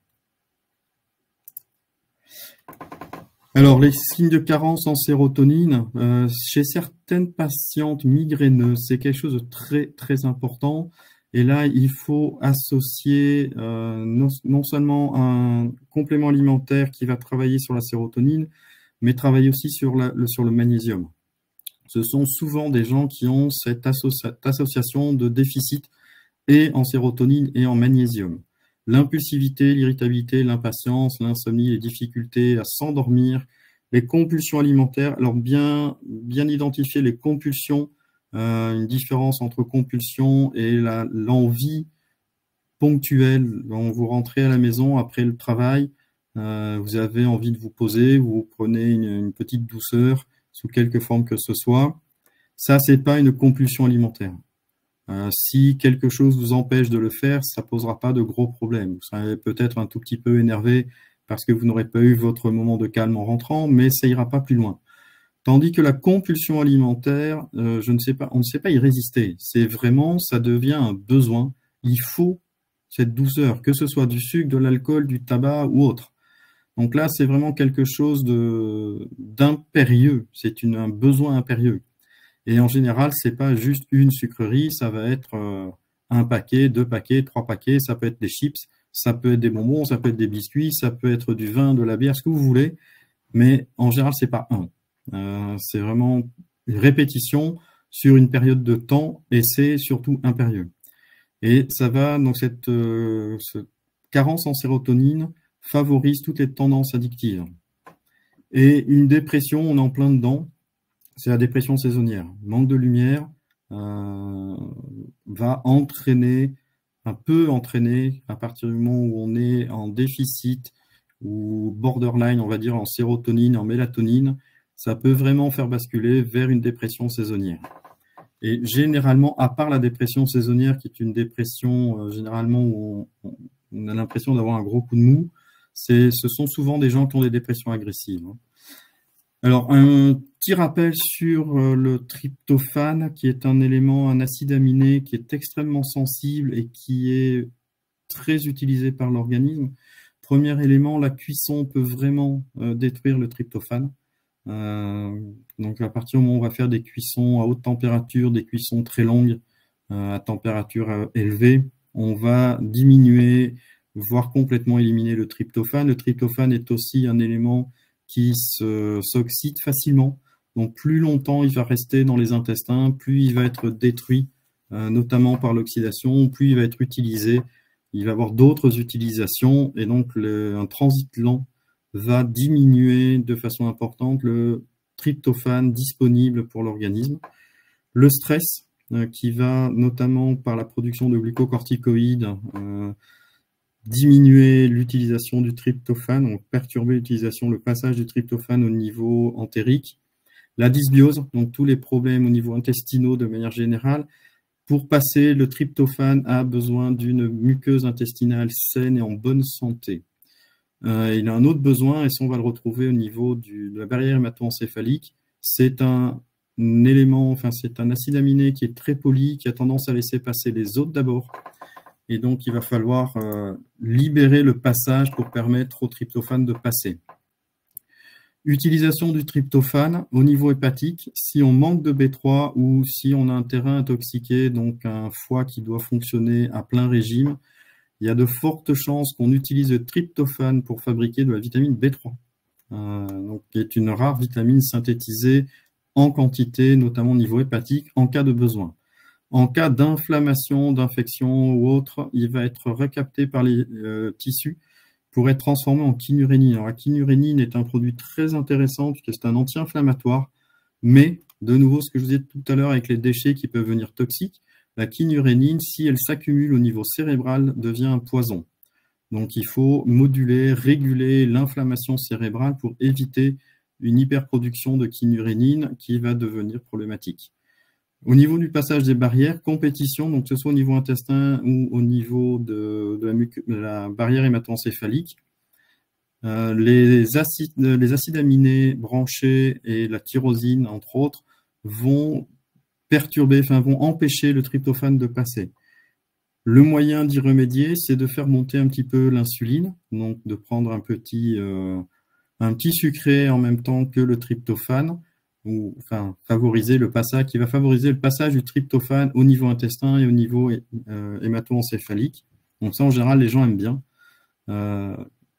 Alors, les signes de carence en sérotonine, euh, chez certaines patientes migraineuses, c'est quelque chose de très, très important. Et là, il faut associer euh, non, non seulement un complément alimentaire qui va travailler sur la sérotonine, mais travailler aussi sur, la, le, sur le magnésium. Ce sont souvent des gens qui ont cette associa association de déficit et en sérotonine et en magnésium. L'impulsivité, l'irritabilité, l'impatience, l'insomnie, les difficultés à s'endormir, les compulsions alimentaires. Alors bien, bien identifier les compulsions, euh, une différence entre compulsion et l'envie ponctuelle. Quand vous rentrez à la maison après le travail, euh, vous avez envie de vous poser, vous prenez une, une petite douceur, sous quelque forme que ce soit, ça, c'est pas une compulsion alimentaire. Euh, si quelque chose vous empêche de le faire, ça posera pas de gros problèmes. Vous serez peut-être un tout petit peu énervé parce que vous n'aurez pas eu votre moment de calme en rentrant, mais ça ira pas plus loin. Tandis que la compulsion alimentaire, euh, je ne sais pas, on ne sait pas y résister. C'est vraiment, ça devient un besoin. Il faut cette douceur, que ce soit du sucre, de l'alcool, du tabac ou autre. Donc là, c'est vraiment quelque chose de d'impérieux. C'est un besoin impérieux. Et en général, c'est pas juste une sucrerie, ça va être euh, un paquet, deux paquets, trois paquets. Ça peut être des chips, ça peut être des bonbons, ça peut être des biscuits, ça peut être du vin, de la bière, ce que vous voulez. Mais en général, c'est pas un. Euh, c'est vraiment une répétition sur une période de temps et c'est surtout impérieux. Et ça va, donc cette, euh, cette carence en sérotonine favorise toutes les tendances addictives. Et une dépression, on est en plein dedans, c'est la dépression saisonnière. Manque de lumière euh, va entraîner, un peu entraîner, à partir du moment où on est en déficit ou borderline, on va dire en sérotonine, en mélatonine, ça peut vraiment faire basculer vers une dépression saisonnière. Et généralement, à part la dépression saisonnière, qui est une dépression euh, généralement où on, on a l'impression d'avoir un gros coup de mou, ce sont souvent des gens qui ont des dépressions agressives. Alors, un petit rappel sur le tryptophane, qui est un élément, un acide aminé qui est extrêmement sensible et qui est très utilisé par l'organisme. Premier élément, la cuisson peut vraiment euh, détruire le tryptophane. Euh, donc, à partir du moment où on va faire des cuissons à haute température, des cuissons très longues, euh, à température euh, élevée, on va diminuer, voire complètement éliminer le tryptophane. Le tryptophane est aussi un élément qui s'oxyde facilement. Donc, plus longtemps il va rester dans les intestins, plus il va être détruit, euh, notamment par l'oxydation, plus il va être utilisé. Il va avoir d'autres utilisations et donc le, un transit lent va diminuer de façon importante le tryptophane disponible pour l'organisme. Le stress, euh, qui va notamment par la production de glucocorticoïdes, euh, diminuer l'utilisation du tryptophane, donc perturber l'utilisation, le passage du tryptophane au niveau entérique. La dysbiose, donc tous les problèmes au niveau intestinaux de manière générale. Pour passer, le tryptophane a besoin d'une muqueuse intestinale saine et en bonne santé. Euh, il a un autre besoin, et ça on va le retrouver au niveau du, de la barrière hémato-encéphalique. C'est un, un élément, enfin c'est un acide aminé qui est très poli, qui a tendance à laisser passer les autres d'abord. Et donc il va falloir euh, libérer le passage pour permettre au tryptophane de passer. Utilisation du tryptophane au niveau hépatique, si on manque de B trois ou si on a un terrain intoxiqué, donc un foie qui doit fonctionner à plein régime, il y a de fortes chances qu'on utilise le tryptophane pour fabriquer de la vitamine B trois, euh, donc, qui est une rare vitamine synthétisée en quantité, notamment au niveau hépatique, en cas de besoin. En cas d'inflammation, d'infection ou autre, il va être recapté par les euh, tissus pour être transformé en kynurénine. Alors, la kynurénine est un produit très intéressant puisque c'est un anti-inflammatoire, mais de nouveau, ce que je vous ai dit tout à l'heure avec les déchets qui peuvent venir toxiques, la kynurénine, si elle s'accumule au niveau cérébral, devient un poison. Donc, il faut moduler, réguler l'inflammation cérébrale pour éviter une hyperproduction de kynurénine qui va devenir problématique. Au niveau du passage des barrières, compétition, donc que ce soit au niveau intestin ou au niveau de, de, la, de la barrière hémato-encéphalique, euh, les, acides, les acides aminés branchés et la tyrosine, entre autres, vont perturber, enfin vont empêcher le tryptophane de passer. Le moyen d'y remédier, c'est de faire monter un petit peu l'insuline, donc de prendre un petit, euh, un petit sucré en même temps que le tryptophane, ou enfin favoriser le passage, qui va favoriser le passage du tryptophane au niveau intestin et au niveau euh, hémato-encéphalique. Donc ça, en général, les gens aiment bien. Euh,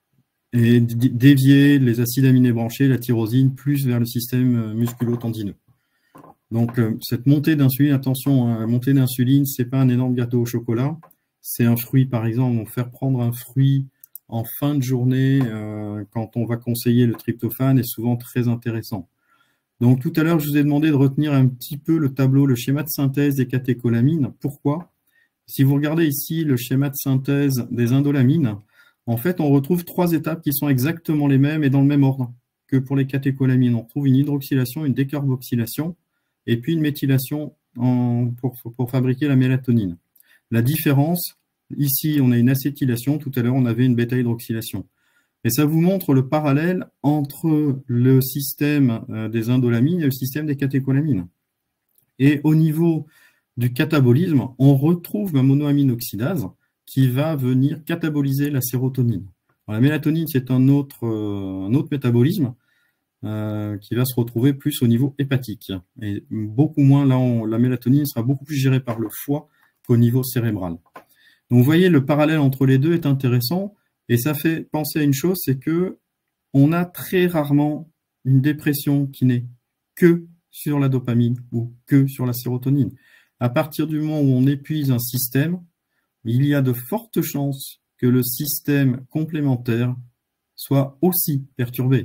et dévier les acides aminés branchés, la tyrosine, plus vers le système musculo-tendineux. Donc euh, cette montée d'insuline, attention, hein, la montée d'insuline, c'est pas un énorme gâteau au chocolat. C'est un fruit, par exemple, on faire prendre un fruit en fin de journée, euh, quand on va conseiller le tryptophane, est souvent très intéressant. Donc tout à l'heure, je vous ai demandé de retenir un petit peu le tableau, le schéma de synthèse des catécholamines. Pourquoi? Si vous regardez ici le schéma de synthèse des indolamines, en fait, on retrouve trois étapes qui sont exactement les mêmes et dans le même ordre que pour les catécholamines. On retrouve une hydroxylation, une décarboxylation et puis une méthylation en, pour, pour fabriquer la mélatonine. La différence, ici, on a une acétylation. Tout à l'heure, on avait une bêta-hydroxylation. Et ça vous montre le parallèle entre le système des indolamines et le système des catécholamines. Et au niveau du catabolisme, on retrouve la monoamine oxydase qui va venir cataboliser la sérotonine. Alors, la mélatonine, c'est un autre, euh, un autre métabolisme euh, qui va se retrouver plus au niveau hépatique. Et beaucoup moins, là, on, la mélatonine sera beaucoup plus gérée par le foie qu'au niveau cérébral. Donc, vous voyez, le parallèle entre les deux est intéressant. Et ça fait penser à une chose, c'est que on a très rarement une dépression qui n'est que sur la dopamine ou que sur la sérotonine. À partir du moment où on épuise un système, il y a de fortes chances que le système complémentaire soit aussi perturbé.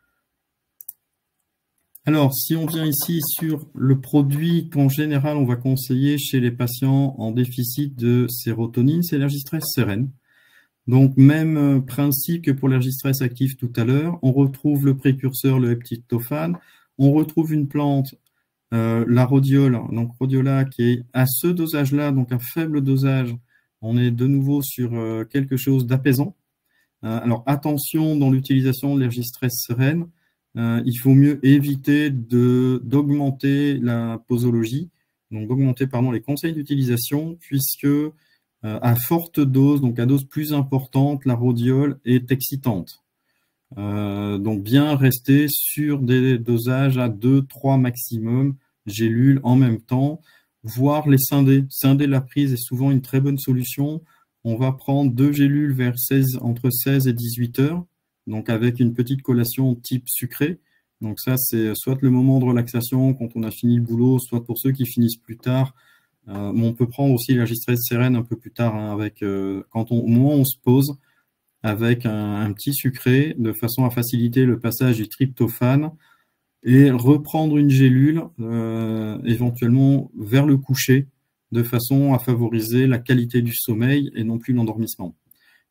Alors, si on vient ici sur le produit qu'en général on va conseiller chez les patients en déficit de sérotonine, c'est l'ergistress sérène. Donc, même principe que pour l'ergistress actif tout à l'heure, on retrouve le précurseur, le heptitophane, on retrouve une plante, euh, la rhodiole, donc rhodiola, qui est à ce dosage-là, donc un faible dosage, on est de nouveau sur euh, quelque chose d'apaisant. Euh, alors, attention dans l'utilisation de l'ergistress sérène, euh, il faut mieux éviter de d'augmenter la posologie, donc d'augmenter pardon les conseils d'utilisation, puisque à forte dose, donc à dose plus importante, la rhodiole est excitante. Euh, donc bien rester sur des dosages à deux trois maximum gélules en même temps, voire les scinder. Scinder la prise est souvent une très bonne solution. On va prendre deux gélules vers seize, entre seize et dix-huit heures, donc avec une petite collation type sucré. Donc ça, c'est soit le moment de relaxation quand on a fini le boulot, soit pour ceux qui finissent plus tard. Euh, on peut prendre aussi l'ergistress sérène un peu plus tard, hein, avec, euh, quand on, au moment où on se pose, avec un, un petit sucré, de façon à faciliter le passage du tryptophane, et reprendre une gélule, euh, éventuellement vers le coucher, de façon à favoriser la qualité du sommeil et non plus l'endormissement.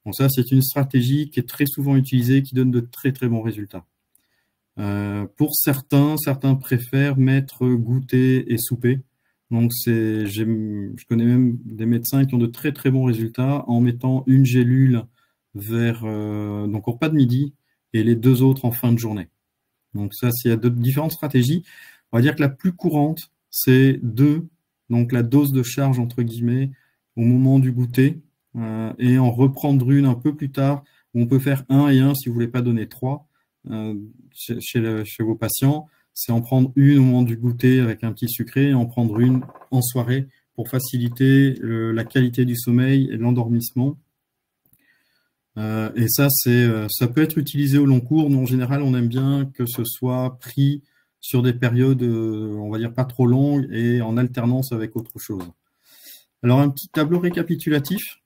Donc ça, c'est une stratégie qui est très souvent utilisée, qui donne de très très bons résultats. Euh, pour certains, certains préfèrent mettre goûter et souper. Donc c'est, je connais même des médecins qui ont de très très bons résultats en mettant une gélule vers euh, donc au repas de midi et les deux autres en fin de journée. Donc ça, c'est il y a de différentes stratégies. On va dire que la plus courante, c'est deux, donc la dose de charge entre guillemets au moment du goûter euh, et en reprendre une un peu plus tard. Où on peut faire un et un si vous voulez pas donner trois euh, chez, chez, le, chez vos patients. C'est en prendre une au moment du goûter avec un petit sucré et en prendre une en soirée pour faciliter le, la qualité du sommeil et l'endormissement. Euh, et ça, c'est, ça peut être utilisé au long cours. Nous, en général, on aime bien que ce soit pris sur des périodes, euh, on va dire, pas trop longues et en alternance avec autre chose. Alors, un petit tableau récapitulatif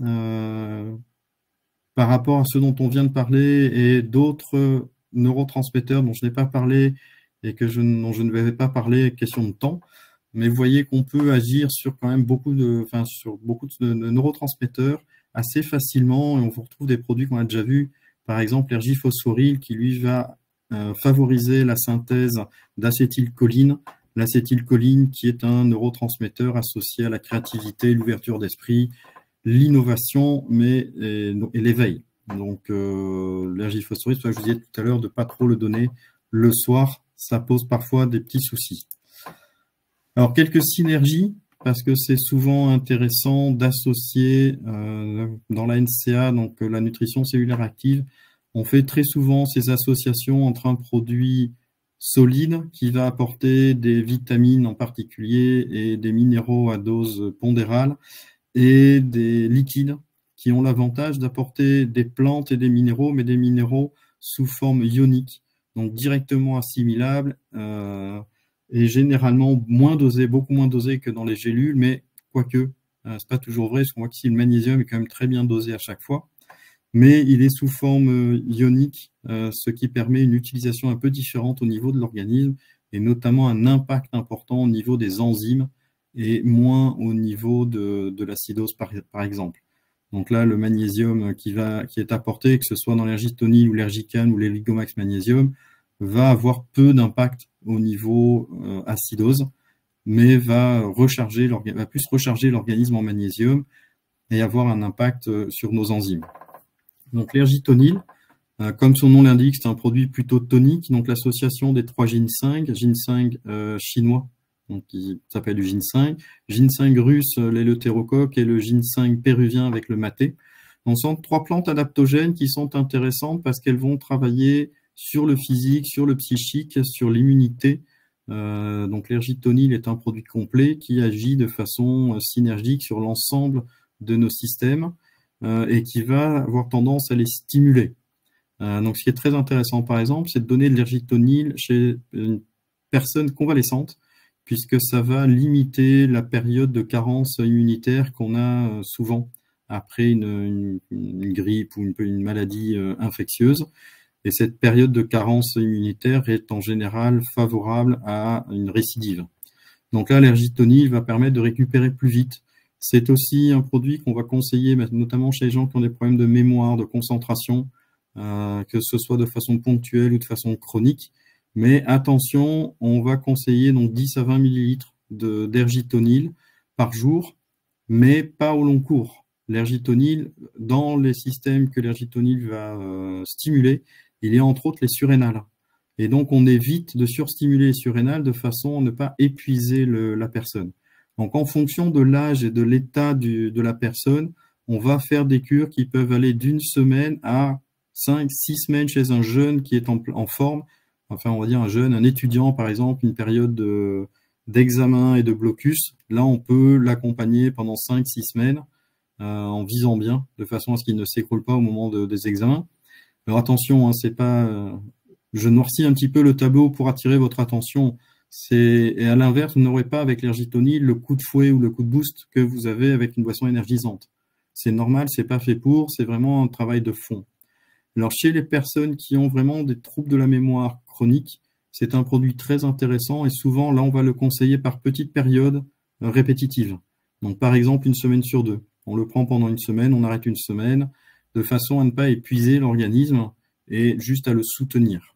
euh, par rapport à ce dont on vient de parler et d'autres neurotransmetteurs dont je n'ai pas parlé et que je, dont je ne vais pas parler, question de temps. Mais vous voyez qu'on peut agir sur quand même beaucoup de, enfin, sur beaucoup de, de neurotransmetteurs assez facilement, et on vous retrouve des produits qu'on a déjà vus, par exemple l'ergiphosphoryl qui lui va euh, favoriser la synthèse d'acétylcholine, l'acétylcholine qui est un neurotransmetteur associé à la créativité, l'ouverture d'esprit, l'innovation, mais et, et l'éveil. Donc euh, l'ergiphosphoryl, je vous disais tout à l'heure de pas trop le donner le soir, ça pose parfois des petits soucis. Alors quelques synergies, parce que c'est souvent intéressant d'associer euh, dans la N C A, donc la nutrition cellulaire active, on fait très souvent ces associations entre un produit solide qui va apporter des vitamines en particulier et des minéraux à dose pondérale et des liquides qui ont l'avantage d'apporter des plantes et des minéraux, mais des minéraux sous forme ionique, donc directement assimilables, euh, et généralement moins dosé, beaucoup moins dosé que dans les gélules, mais quoique, euh, c'est pas toujours vrai, parce qu'on voit qu'ici le magnésium est quand même très bien dosé à chaque fois, mais il est sous forme euh, ionique, euh, ce qui permet une utilisation un peu différente au niveau de l'organisme, et notamment un impact important au niveau des enzymes, et moins au niveau de, de l'acidose par, par exemple. Donc là, le magnésium qui, va, qui est apporté, que ce soit dans l'ergitonil ou l'ergican ou l'Eligomax magnésium, va avoir peu d'impact au niveau euh, acidose, mais va recharger va plus recharger l'organisme en magnésium et avoir un impact euh, sur nos enzymes. Donc l'ergitonil, euh, comme son nom l'indique, c'est un produit plutôt tonique, donc l'association des trois ginseng, ginseng euh, chinois, donc qui s'appelle du ginseng, ginseng russe, l'éleutérocoque, et le ginseng péruvien avec le maté. Donc ce sont trois plantes adaptogènes qui sont intéressantes parce qu'elles vont travailler sur le physique, sur le psychique, sur l'immunité. Euh, donc l'ergitonil est un produit complet qui agit de façon synergique sur l'ensemble de nos systèmes euh, et qui va avoir tendance à les stimuler. Euh, donc ce qui est très intéressant par exemple, c'est de donner de l'ergitonil chez une personne convalescente, puisque ça va limiter la période de carence immunitaire qu'on a souvent après une, une, une grippe ou une, une maladie euh, infectieuse. Et cette période de carence immunitaire est en général favorable à une récidive. Donc là, l'ergitonil va permettre de récupérer plus vite. C'est aussi un produit qu'on va conseiller, notamment chez les gens qui ont des problèmes de mémoire, de concentration, euh, que ce soit de façon ponctuelle ou de façon chronique. Mais attention, on va conseiller donc dix à vingt millilitres d'ergitonil par jour, mais pas au long cours. L'ergitonil, dans les systèmes que l'ergitonil va euh, stimuler, il y a entre autres les surrénales. Et donc, on évite de surstimuler les surrénales de façon à ne pas épuiser le, la personne. Donc, en fonction de l'âge et de l'état de la personne, on va faire des cures qui peuvent aller d'une semaine à cinq, six semaines chez un jeune qui est en, en forme. Enfin, on va dire un jeune, un étudiant, par exemple, une période de, d'examen et de blocus. Là, on peut l'accompagner pendant cinq, six semaines euh, en visant bien, de façon à ce qu'il ne s'écroule pas au moment de, des examens. Alors attention, hein, c'est pas, euh, je noircis un petit peu le tableau pour attirer votre attention. C'est, et à l'inverse, vous n'aurez pas avec l'ergitonil le coup de fouet ou le coup de boost que vous avez avec une boisson énergisante. C'est normal, c'est pas fait pour, c'est vraiment un travail de fond. Alors chez les personnes qui ont vraiment des troubles de la mémoire chronique, c'est un produit très intéressant et souvent là on va le conseiller par petites périodes euh, répétitives. Donc par exemple une semaine sur deux. On le prend pendant une semaine, on arrête une semaine. de façon à ne pas épuiser l'organisme et juste à le soutenir.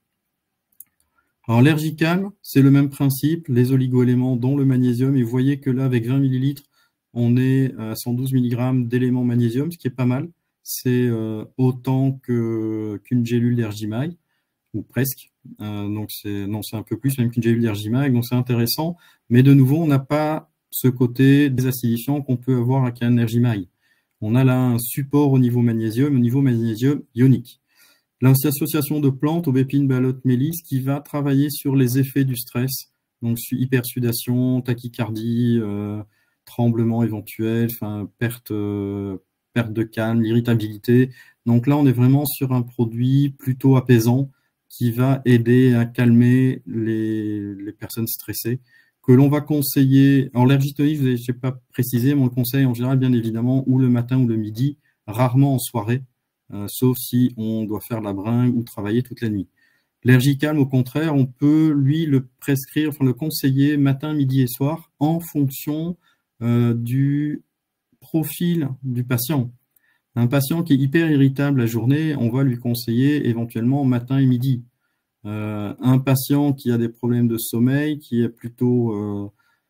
Alors l'Ergicalm, c'est le même principe, les oligoéléments dont le magnésium, et vous voyez que là avec vingt millilitres, on est à cent douze milligrammes d'éléments magnésium, ce qui est pas mal. C'est euh, autant que qu'une gélule d'Ergimag, ou presque. Euh, donc c'est non, c'est un peu plus même qu'une gélule d'Ergimag, donc c'est intéressant. Mais de nouveau, on n'a pas ce côté désacidifiant qu'on peut avoir avec un Ergimag. On a là un support au niveau magnésium, au niveau magnésium ionique. L'association de plantes, aubépine, balotte, mélisse, qui va travailler sur les effets du stress, donc hypersudation, tachycardie, euh, tremblement éventuel, enfin perte, euh, perte de calme, irritabilité. Donc là, on est vraiment sur un produit plutôt apaisant qui va aider à calmer les, les personnes stressées, que l'on va conseiller. En l'ergitoïde, je n'ai pas précisé, mais on le conseille en général, bien évidemment, ou le matin ou le midi, rarement en soirée. Euh, sauf si on doit faire la bringue ou travailler toute la nuit. L'Ergicalm, au contraire, on peut lui le prescrire, enfin le conseiller matin, midi et soir en fonction euh, du profil du patient. Un patient qui est hyper irritable la journée, on va lui conseiller éventuellement matin et midi. Euh, un patient qui a des problèmes de sommeil, qui a plutôt euh,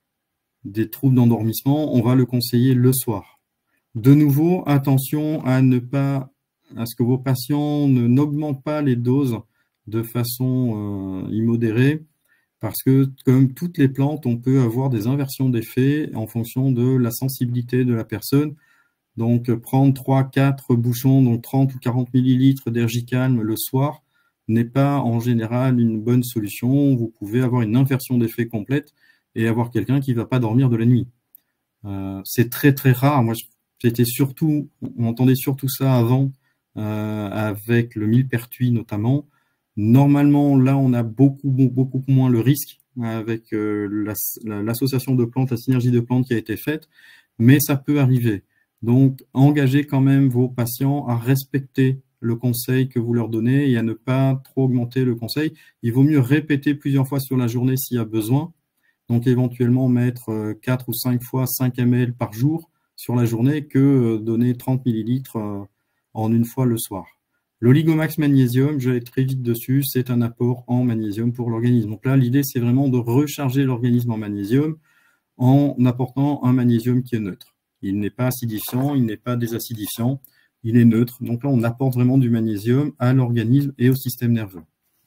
des troubles d'endormissement, on va le conseiller le soir. De nouveau, attention à ne pas à ce que vos patients ne n'augmentent pas les doses de façon euh, immodérée, parce que comme toutes les plantes, on peut avoir des inversions d'effets en fonction de la sensibilité de la personne. Donc prendre trois quatre bouchons, donc trente ou quarante millilitres d'Ergicalm le soir n'est pas en général une bonne solution. Vous pouvez avoir une inversion d'effet complète et avoir quelqu'un qui ne va pas dormir de la nuit. Euh, c'est très très rare. Moi, c'était surtout, on entendait surtout ça avant, Euh, avec le millepertuis notamment. Normalement, là, on a beaucoup, beaucoup moins le risque avec euh, l'association la, de plantes, la synergie de plantes qui a été faite, mais ça peut arriver. Donc, engagez quand même vos patients à respecter le conseil que vous leur donnez et à ne pas trop augmenter le conseil. Il vaut mieux répéter plusieurs fois sur la journée s'il y a besoin. Donc, éventuellement, mettre quatre ou cinq fois cinq millilitres par jour sur la journée que donner trente millilitres en une fois le soir. L'oligomax magnésium, je vais très vite dessus, c'est un apport en magnésium pour l'organisme. Donc là, l'idée, c'est vraiment de recharger l'organisme en magnésium en apportant un magnésium qui est neutre. Il n'est pas acidifiant, il n'est pas désacidifiant, il est neutre. Donc là, on apporte vraiment du magnésium à l'organisme et au système nerveux.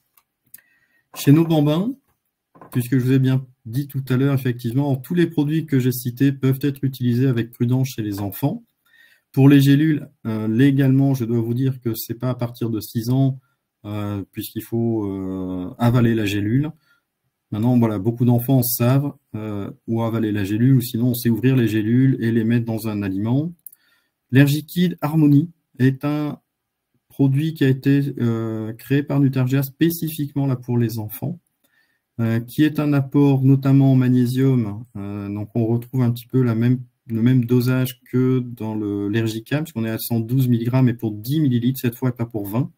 Chez nos bambins, puisque je vous ai bien dit tout à l'heure, effectivement, tous les produits que j'ai cités peuvent être utilisés avec prudence chez les enfants. Pour les gélules, euh, légalement, je dois vous dire que c'est pas à partir de six ans, euh, puisqu'il faut euh, avaler la gélule. Maintenant, voilà, beaucoup d'enfants savent euh, où avaler la gélule, ou sinon on sait ouvrir les gélules et les mettre dans un aliment. L'Ergikid Harmony est un produit qui a été euh, créé par Nutargia spécifiquement là pour les enfants, euh, qui est un apport notamment en magnésium. Euh, donc on retrouve un petit peu la même le même dosage que dans l'Ergicalm, puisqu'on est à cent douze milligrammes et pour dix millilitres cette fois et pas pour vingt.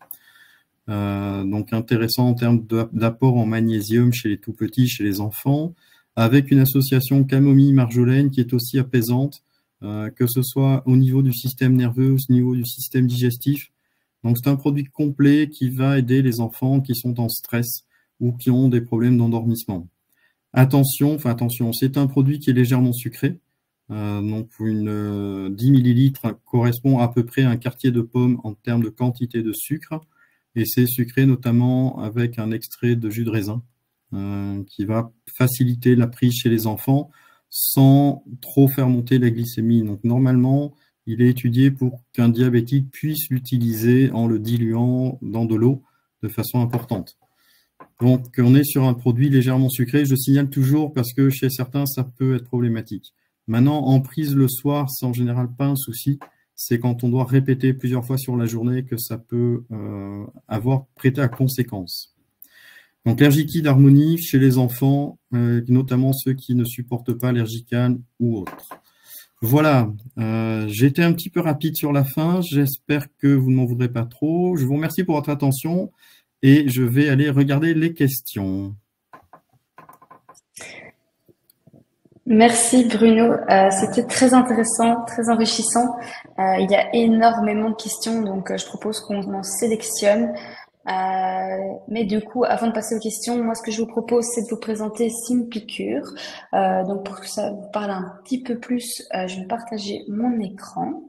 Euh, donc intéressant en termes d'apport en magnésium chez les tout petits, chez les enfants, avec une association camomille-marjolaine qui est aussi apaisante, euh, que ce soit au niveau du système nerveux ou au niveau du système digestif. Donc c'est un produit complet qui va aider les enfants qui sont en stress ou qui ont des problèmes d'endormissement. Attention, enfin attention, c'est un produit qui est légèrement sucré. Euh, donc une euh, dix millilitres correspond à peu près à un quartier de pomme en termes de quantité de sucre, et c'est sucré notamment avec un extrait de jus de raisin euh, qui va faciliter la prise chez les enfants sans trop faire monter la glycémie. Donc normalement, il est étudié pour qu'un diabétique puisse l'utiliser en le diluant dans de l'eau de façon importante. Donc on est sur un produit légèrement sucré. Je signale toujours parce que chez certains, ça peut être problématique. Maintenant, en prise le soir, c'est en général pas un souci. C'est quand on doit répéter plusieurs fois sur la journée que ça peut euh, avoir prêté à conséquence. Donc l'Ergikid Harmony chez les enfants, euh, notamment ceux qui ne supportent pas l'Ergicalm ou autres. Voilà, euh, j'ai été un petit peu rapide sur la fin. J'espère que vous ne m'en voudrez pas trop. Je vous remercie pour votre attention et je vais aller regarder les questions. Merci Bruno. Euh, c'était très intéressant, très enrichissant. Euh, il y a énormément de questions, donc euh, je propose qu'on en sélectionne. Euh, mais du coup, avant de passer aux questions, moi ce que je vous propose, c'est de vous présenter SimpliCure. Euh, donc pour que ça vous parle un petit peu plus, euh, je vais partager mon écran.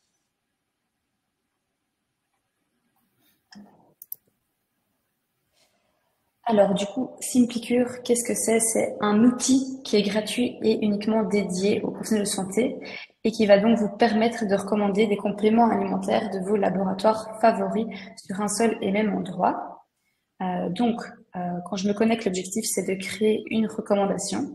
Alors du coup, SimpliCure, qu'est-ce que c'est? C'est un outil qui est gratuit et uniquement dédié aux professionnels de santé et qui va donc vous permettre de recommander des compléments alimentaires de vos laboratoires favoris sur un seul et même endroit. Euh, donc, euh, quand je me connecte, l'objectif c'est de créer une recommandation.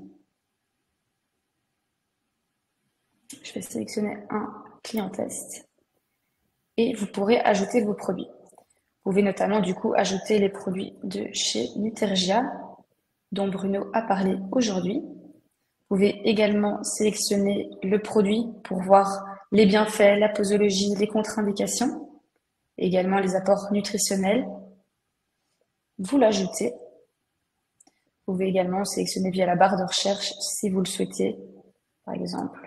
Je vais sélectionner un client test et vous pourrez ajouter vos produits. Vous pouvez notamment du coup ajouter les produits de chez Nutergia dont Bruno a parlé aujourd'hui. Vous pouvez également sélectionner le produit pour voir les bienfaits, la posologie, les contre-indications, également les apports nutritionnels. Vous l'ajoutez. Vous pouvez également sélectionner via la barre de recherche si vous le souhaitez, par exemple.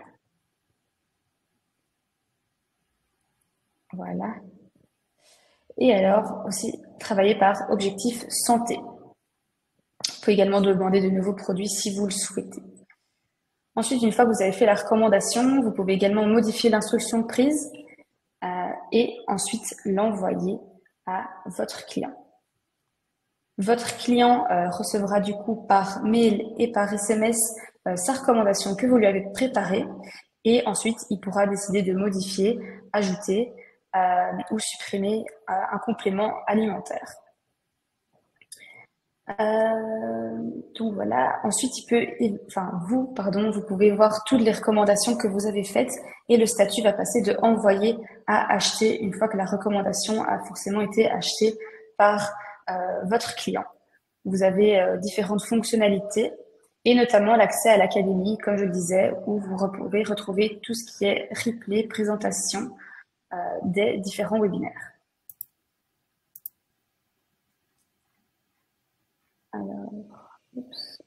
Voilà. Et alors aussi travailler par objectif santé. Vous pouvez également demander de nouveaux produits si vous le souhaitez. Ensuite, une fois que vous avez fait la recommandation, vous pouvez également modifier l'instruction prise euh, et ensuite l'envoyer à votre client. Votre client euh, recevra du coup par mail et par S M S euh, sa recommandation que vous lui avez préparée et ensuite il pourra décider de modifier, ajouter euh, ou supprimer euh, un complément alimentaire. Euh, donc voilà. Ensuite, il peut, enfin vous, pardon, vous pouvez voir toutes les recommandations que vous avez faites et le statut va passer de envoyer à acheter une fois que la recommandation a forcément été achetée par euh, votre client. Vous avez euh, différentes fonctionnalités et notamment l'accès à l'académie, comme je le disais, où vous pouvez retrouver tout ce qui est replay, présentation euh, des différents webinaires. Alors, oups.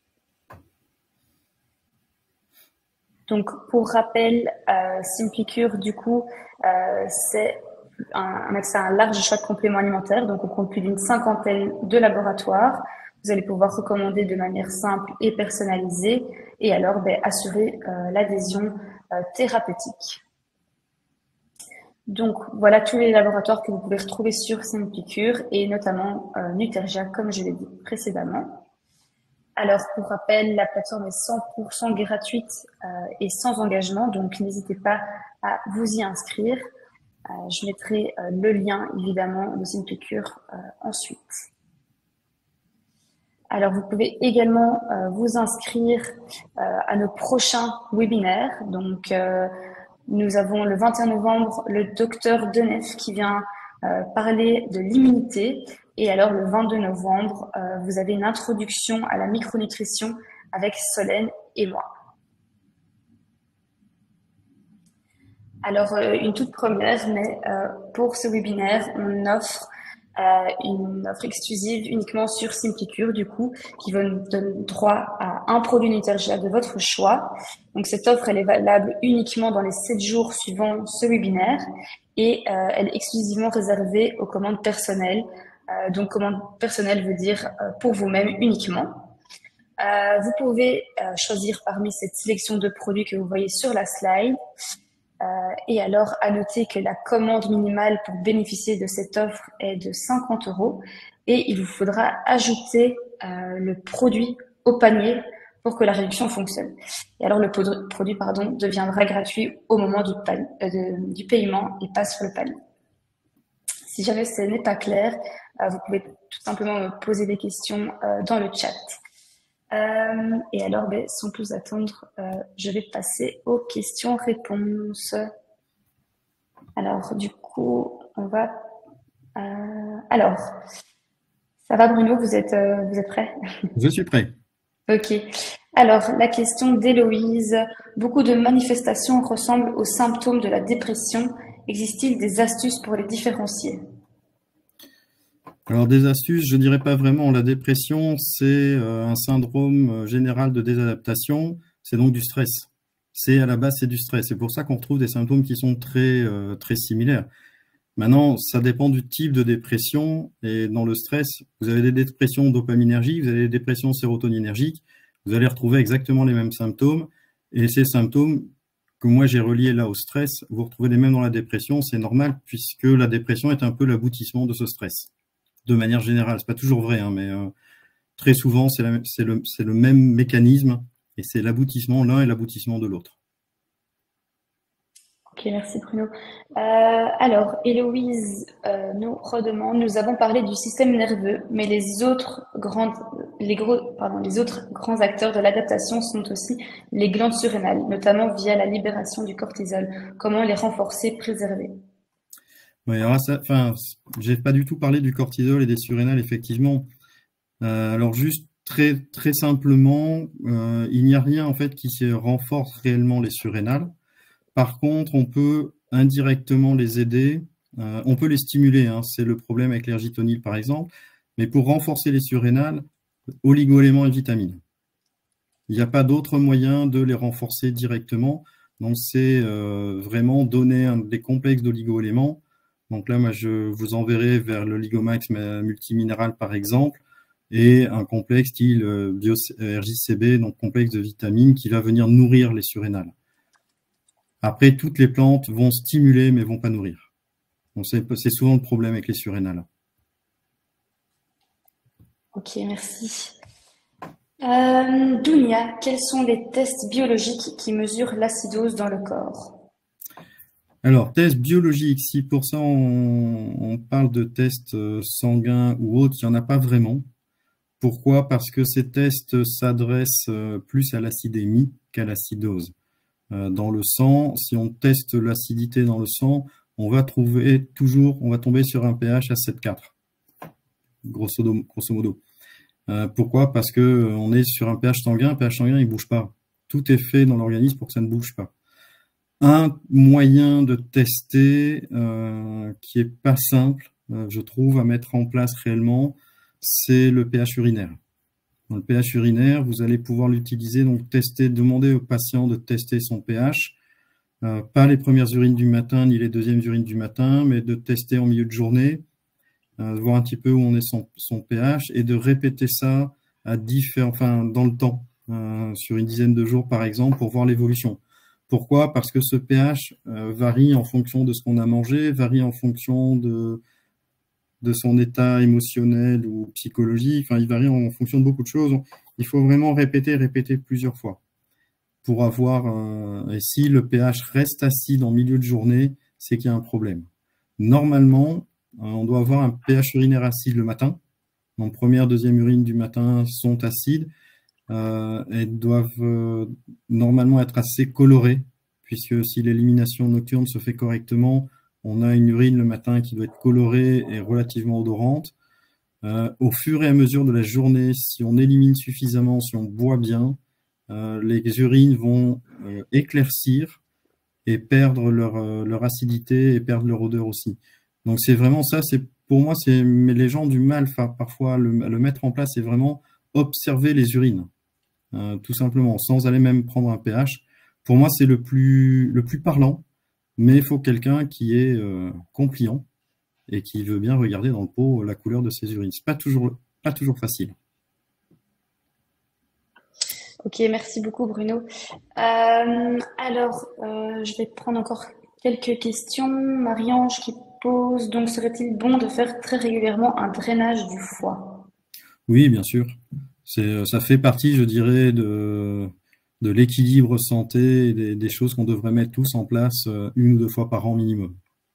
Donc, pour rappel, euh, SimpliCure, du coup, euh, c'est un, un accès à un large choix de compléments alimentaires. Donc, on compte plus d'une cinquantaine de laboratoires. Vous allez pouvoir recommander de manière simple et personnalisée et alors ben, assurer euh, l'adhésion euh, thérapeutique. Donc, voilà tous les laboratoires que vous pouvez retrouver sur SimpliCure et notamment euh, Nutergia, comme je l'ai dit précédemment. Alors, pour rappel, la plateforme est cent pour cent gratuite euh, et sans engagement, donc n'hésitez pas à vous y inscrire. Euh, je mettrai euh, le lien, évidemment, de SimpliCure euh, ensuite. Alors, vous pouvez également euh, vous inscrire euh, à nos prochains webinaires. Donc, euh, nous avons le vingt et un novembre le docteur Denef qui vient euh, parler de l'immunité. Et alors, le vingt-deux novembre, euh, vous avez une introduction à la micronutrition avec Solène et moi. Alors, euh, une toute première, mais euh, pour ce webinaire, on offre euh, une offre exclusive uniquement sur SimpliCure, du coup, qui va nous donner droit à un produit Nutergia de votre choix. Donc, cette offre, elle est valable uniquement dans les sept jours suivant ce webinaire et euh, elle est exclusivement réservée aux commandes personnelles. Euh, donc, commande personnelle veut dire euh, pour vous-même uniquement. Euh, vous pouvez euh, choisir parmi cette sélection de produits que vous voyez sur la slide. Euh, et alors, à noter que la commande minimale pour bénéficier de cette offre est de cinquante euros et il vous faudra ajouter euh, le produit au panier pour que la réduction fonctionne. Et alors, le produit pardon, deviendra gratuit au moment du, euh, de, du paiement et pas sur le panier. Si jamais ce n'est pas clair, euh, vous pouvez tout simplement me poser des questions euh, dans le chat. Euh, et alors, ben, sans plus attendre, euh, je vais passer aux questions-réponses. Alors, du coup, on va... Euh, alors, ça va Bruno, vous êtes, euh, vous êtes prêt? Je suis prêt. Ok. Alors, la question d'Héloïse. Beaucoup de manifestations ressemblent aux symptômes de la dépression. Existe-t-il des astuces pour les différencier? Alors, des astuces, je dirais pas vraiment. La dépression, c'est un syndrome général de désadaptation. c'est donc du stress. C'est à la base, c'est du stress. C'est pour ça qu'on retrouve des symptômes qui sont très, euh, très similaires. Maintenant, ça dépend du type de dépression. Et dans le stress, vous avez des dépressions dopaminergiques, vous avez des dépressions sérotoninergiques. Vous allez retrouver exactement les mêmes symptômes. Et ces symptômes que moi j'ai reliés là au stress, vous retrouvez les mêmes dans la dépression. C'est normal puisque la dépression est un peu l'aboutissement de ce stress. De manière générale, c'est pas toujours vrai, hein, mais euh, très souvent, c'est le, c'est le même mécanisme et c'est l'aboutissement l'un et l'aboutissement de l'autre. Ok, merci Bruno. Euh, alors, Héloïse euh, nous redemande, nous avons parlé du système nerveux, mais les autres grandes, les gros, pardon, les autres grands acteurs de l'adaptation sont aussi les glandes surrénales, notamment via la libération du cortisol. Comment les renforcer, préserver? Oui, alors ça, enfin, j'ai pas du tout parlé du cortisol et des surrénales, effectivement. Euh, alors juste très très simplement, euh, il n'y a rien en fait qui se renforce réellement les surrénales. Par contre, on peut indirectement les aider, euh, on peut les stimuler, hein, c'est le problème avec l'ergitonil par exemple, mais pour renforcer les surrénales, oligo-éléments et vitamines. Il n'y a pas d'autre moyen de les renforcer directement, donc c'est euh, vraiment donner un, des complexes d'oligo-éléments. Donc là, moi, je vous enverrai vers le Ligomax multiminéral par exemple, et un complexe style euh, R J C B, donc complexe de vitamines, qui va venir nourrir les surrénales. Après, toutes les plantes vont stimuler, mais vont pas nourrir. Donc, c'est souvent le problème avec les surrénales. Ok, merci. Euh, Dounia, quels sont les tests biologiques qui mesurent l'acidose dans le corps? Alors, tests biologiques, si pour ça on, on parle de tests sanguins ou autres, il n'y en a pas vraiment. Pourquoi? Parce que ces tests s'adressent plus à l'acidémie qu'à l'acidose. Dans le sang, si on teste l'acidité dans le sang, on va trouver toujours, on va tomber sur un pH à sept virgule quatre, grosso, grosso modo. Euh, pourquoi? Parce que on est sur un pH sanguin, un pH sanguin il bouge pas. Tout est fait dans l'organisme pour que ça ne bouge pas. Un moyen de tester euh, qui est pas simple, euh, je trouve, à mettre en place réellement, c'est le pH urinaire. Dans le pH urinaire, vous allez pouvoir l'utiliser, donc tester, demander au patient de tester son pH, euh, pas les premières urines du matin ni les deuxièmes urines du matin, mais de tester en milieu de journée, euh, voir un petit peu où on est son, son pH et de répéter ça à différents, enfin dans le temps, euh, sur une dizaine de jours par exemple, pour voir l'évolution. Pourquoi? Parce que ce pH euh, varie en fonction de ce qu'on a mangé, varie en fonction de de son état émotionnel ou psychologique, enfin, il varie en fonction de beaucoup de choses. Il faut vraiment répéter, répéter plusieurs fois pour avoir, euh, et si le pH reste acide en milieu de journée, c'est qu'il y a un problème. Normalement, euh, on doit avoir un pH urinaire acide le matin. Donc, première, deuxième urine du matin sont acides euh, et doivent euh, normalement être assez colorées, puisque si l'élimination nocturne se fait correctement, on a une urine le matin qui doit être colorée et relativement odorante. Euh, au fur et à mesure de la journée, si on élimine suffisamment, si on boit bien, euh, les urines vont euh, éclaircir et perdre leur, euh, leur acidité et perdre leur odeur aussi. Donc c'est vraiment ça, c'est pour moi, c'est mais les gens ont du mal enfin, parfois à le, à le mettre en place, c'est vraiment observer les urines, euh, tout simplement, sans aller même prendre un pH. Pour moi, c'est le plus, le plus parlant. Mais il faut quelqu'un qui est euh, compliant et qui veut bien regarder dans le pot la couleur de ses urines. C'est pas toujours, pas toujours facile. Ok, merci beaucoup Bruno. Euh, alors, euh, je vais prendre encore quelques questions. Marie-Ange qui pose, donc serait-il bon de faire très régulièrement un drainage du foie? Oui, bien sûr. C'est, ça fait partie, je dirais, de, de l'équilibre santé et des, des choses qu'on devrait mettre tous en place euh, une ou deux fois par an minimum.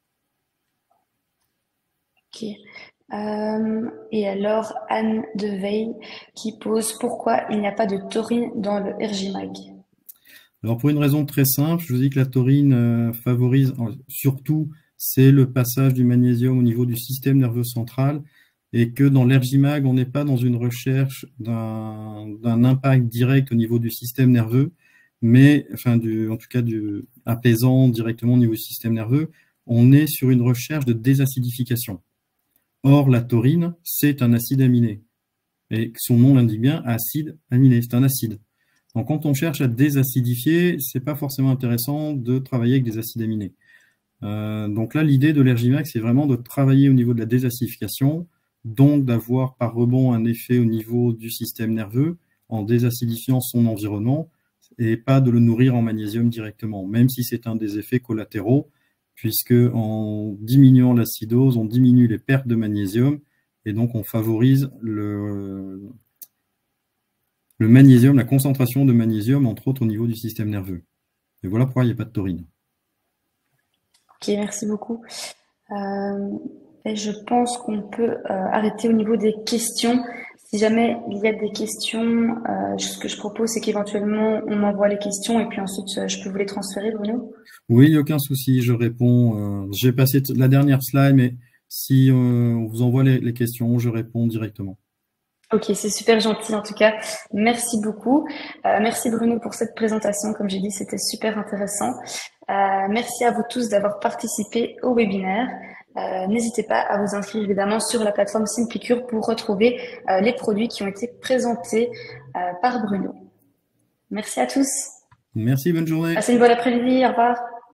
Ok. Euh, et alors, Anne de Veil qui pose pourquoi il n'y a pas de taurine dans le R J Mag? Alors, pour une raison très simple, je vous dis que la taurine euh, favorise, surtout, c'est le passage du magnésium au niveau du système nerveux central et que dans l'R J Mag, on n'est pas dans une recherche d'un d'un impact direct au niveau du système nerveux, mais, enfin, du, en tout cas, du apaisant directement au niveau du système nerveux, on est sur une recherche de désacidification. Or, la taurine, c'est un acide aminé. Et son nom l'indique bien, acide aminé, c'est un acide. Donc, quand on cherche à désacidifier, c'est pas forcément intéressant de travailler avec des acides aminés. Euh, donc là, l'idée de l'Ergimax, c'est vraiment de travailler au niveau de la désacidification, donc d'avoir par rebond un effet au niveau du système nerveux en désacidifiant son environnement et pas de le nourrir en magnésium directement, même si c'est un des effets collatéraux, puisque en diminuant l'acidose, on diminue les pertes de magnésium et donc on favorise le, le magnésium, la concentration de magnésium, entre autres au niveau du système nerveux. Et voilà pourquoi il n'y a pas de taurine. Ok, merci beaucoup. Euh, et je pense qu'on peut euh, arrêter au niveau des questions. Si jamais il y a des questions, euh, ce que je propose, c'est qu'éventuellement on m'envoie les questions et puis ensuite euh, je peux vous les transférer, Bruno. Oui, il n'y a aucun souci, je réponds. Euh, j'ai passé la dernière slide, mais si euh, on vous envoie les, les questions, je réponds directement. Ok, c'est super gentil en tout cas. Merci beaucoup. Euh, merci Bruno pour cette présentation. Comme j'ai dit, c'était super intéressant. Euh, merci à vous tous d'avoir participé au webinaire. Euh, n'hésitez pas à vous inscrire évidemment sur la plateforme SimpliCure pour retrouver euh, les produits qui ont été présentés euh, par Bruno. Merci à tous. Merci, bonne journée. Passez une bonne après-midi. Au revoir.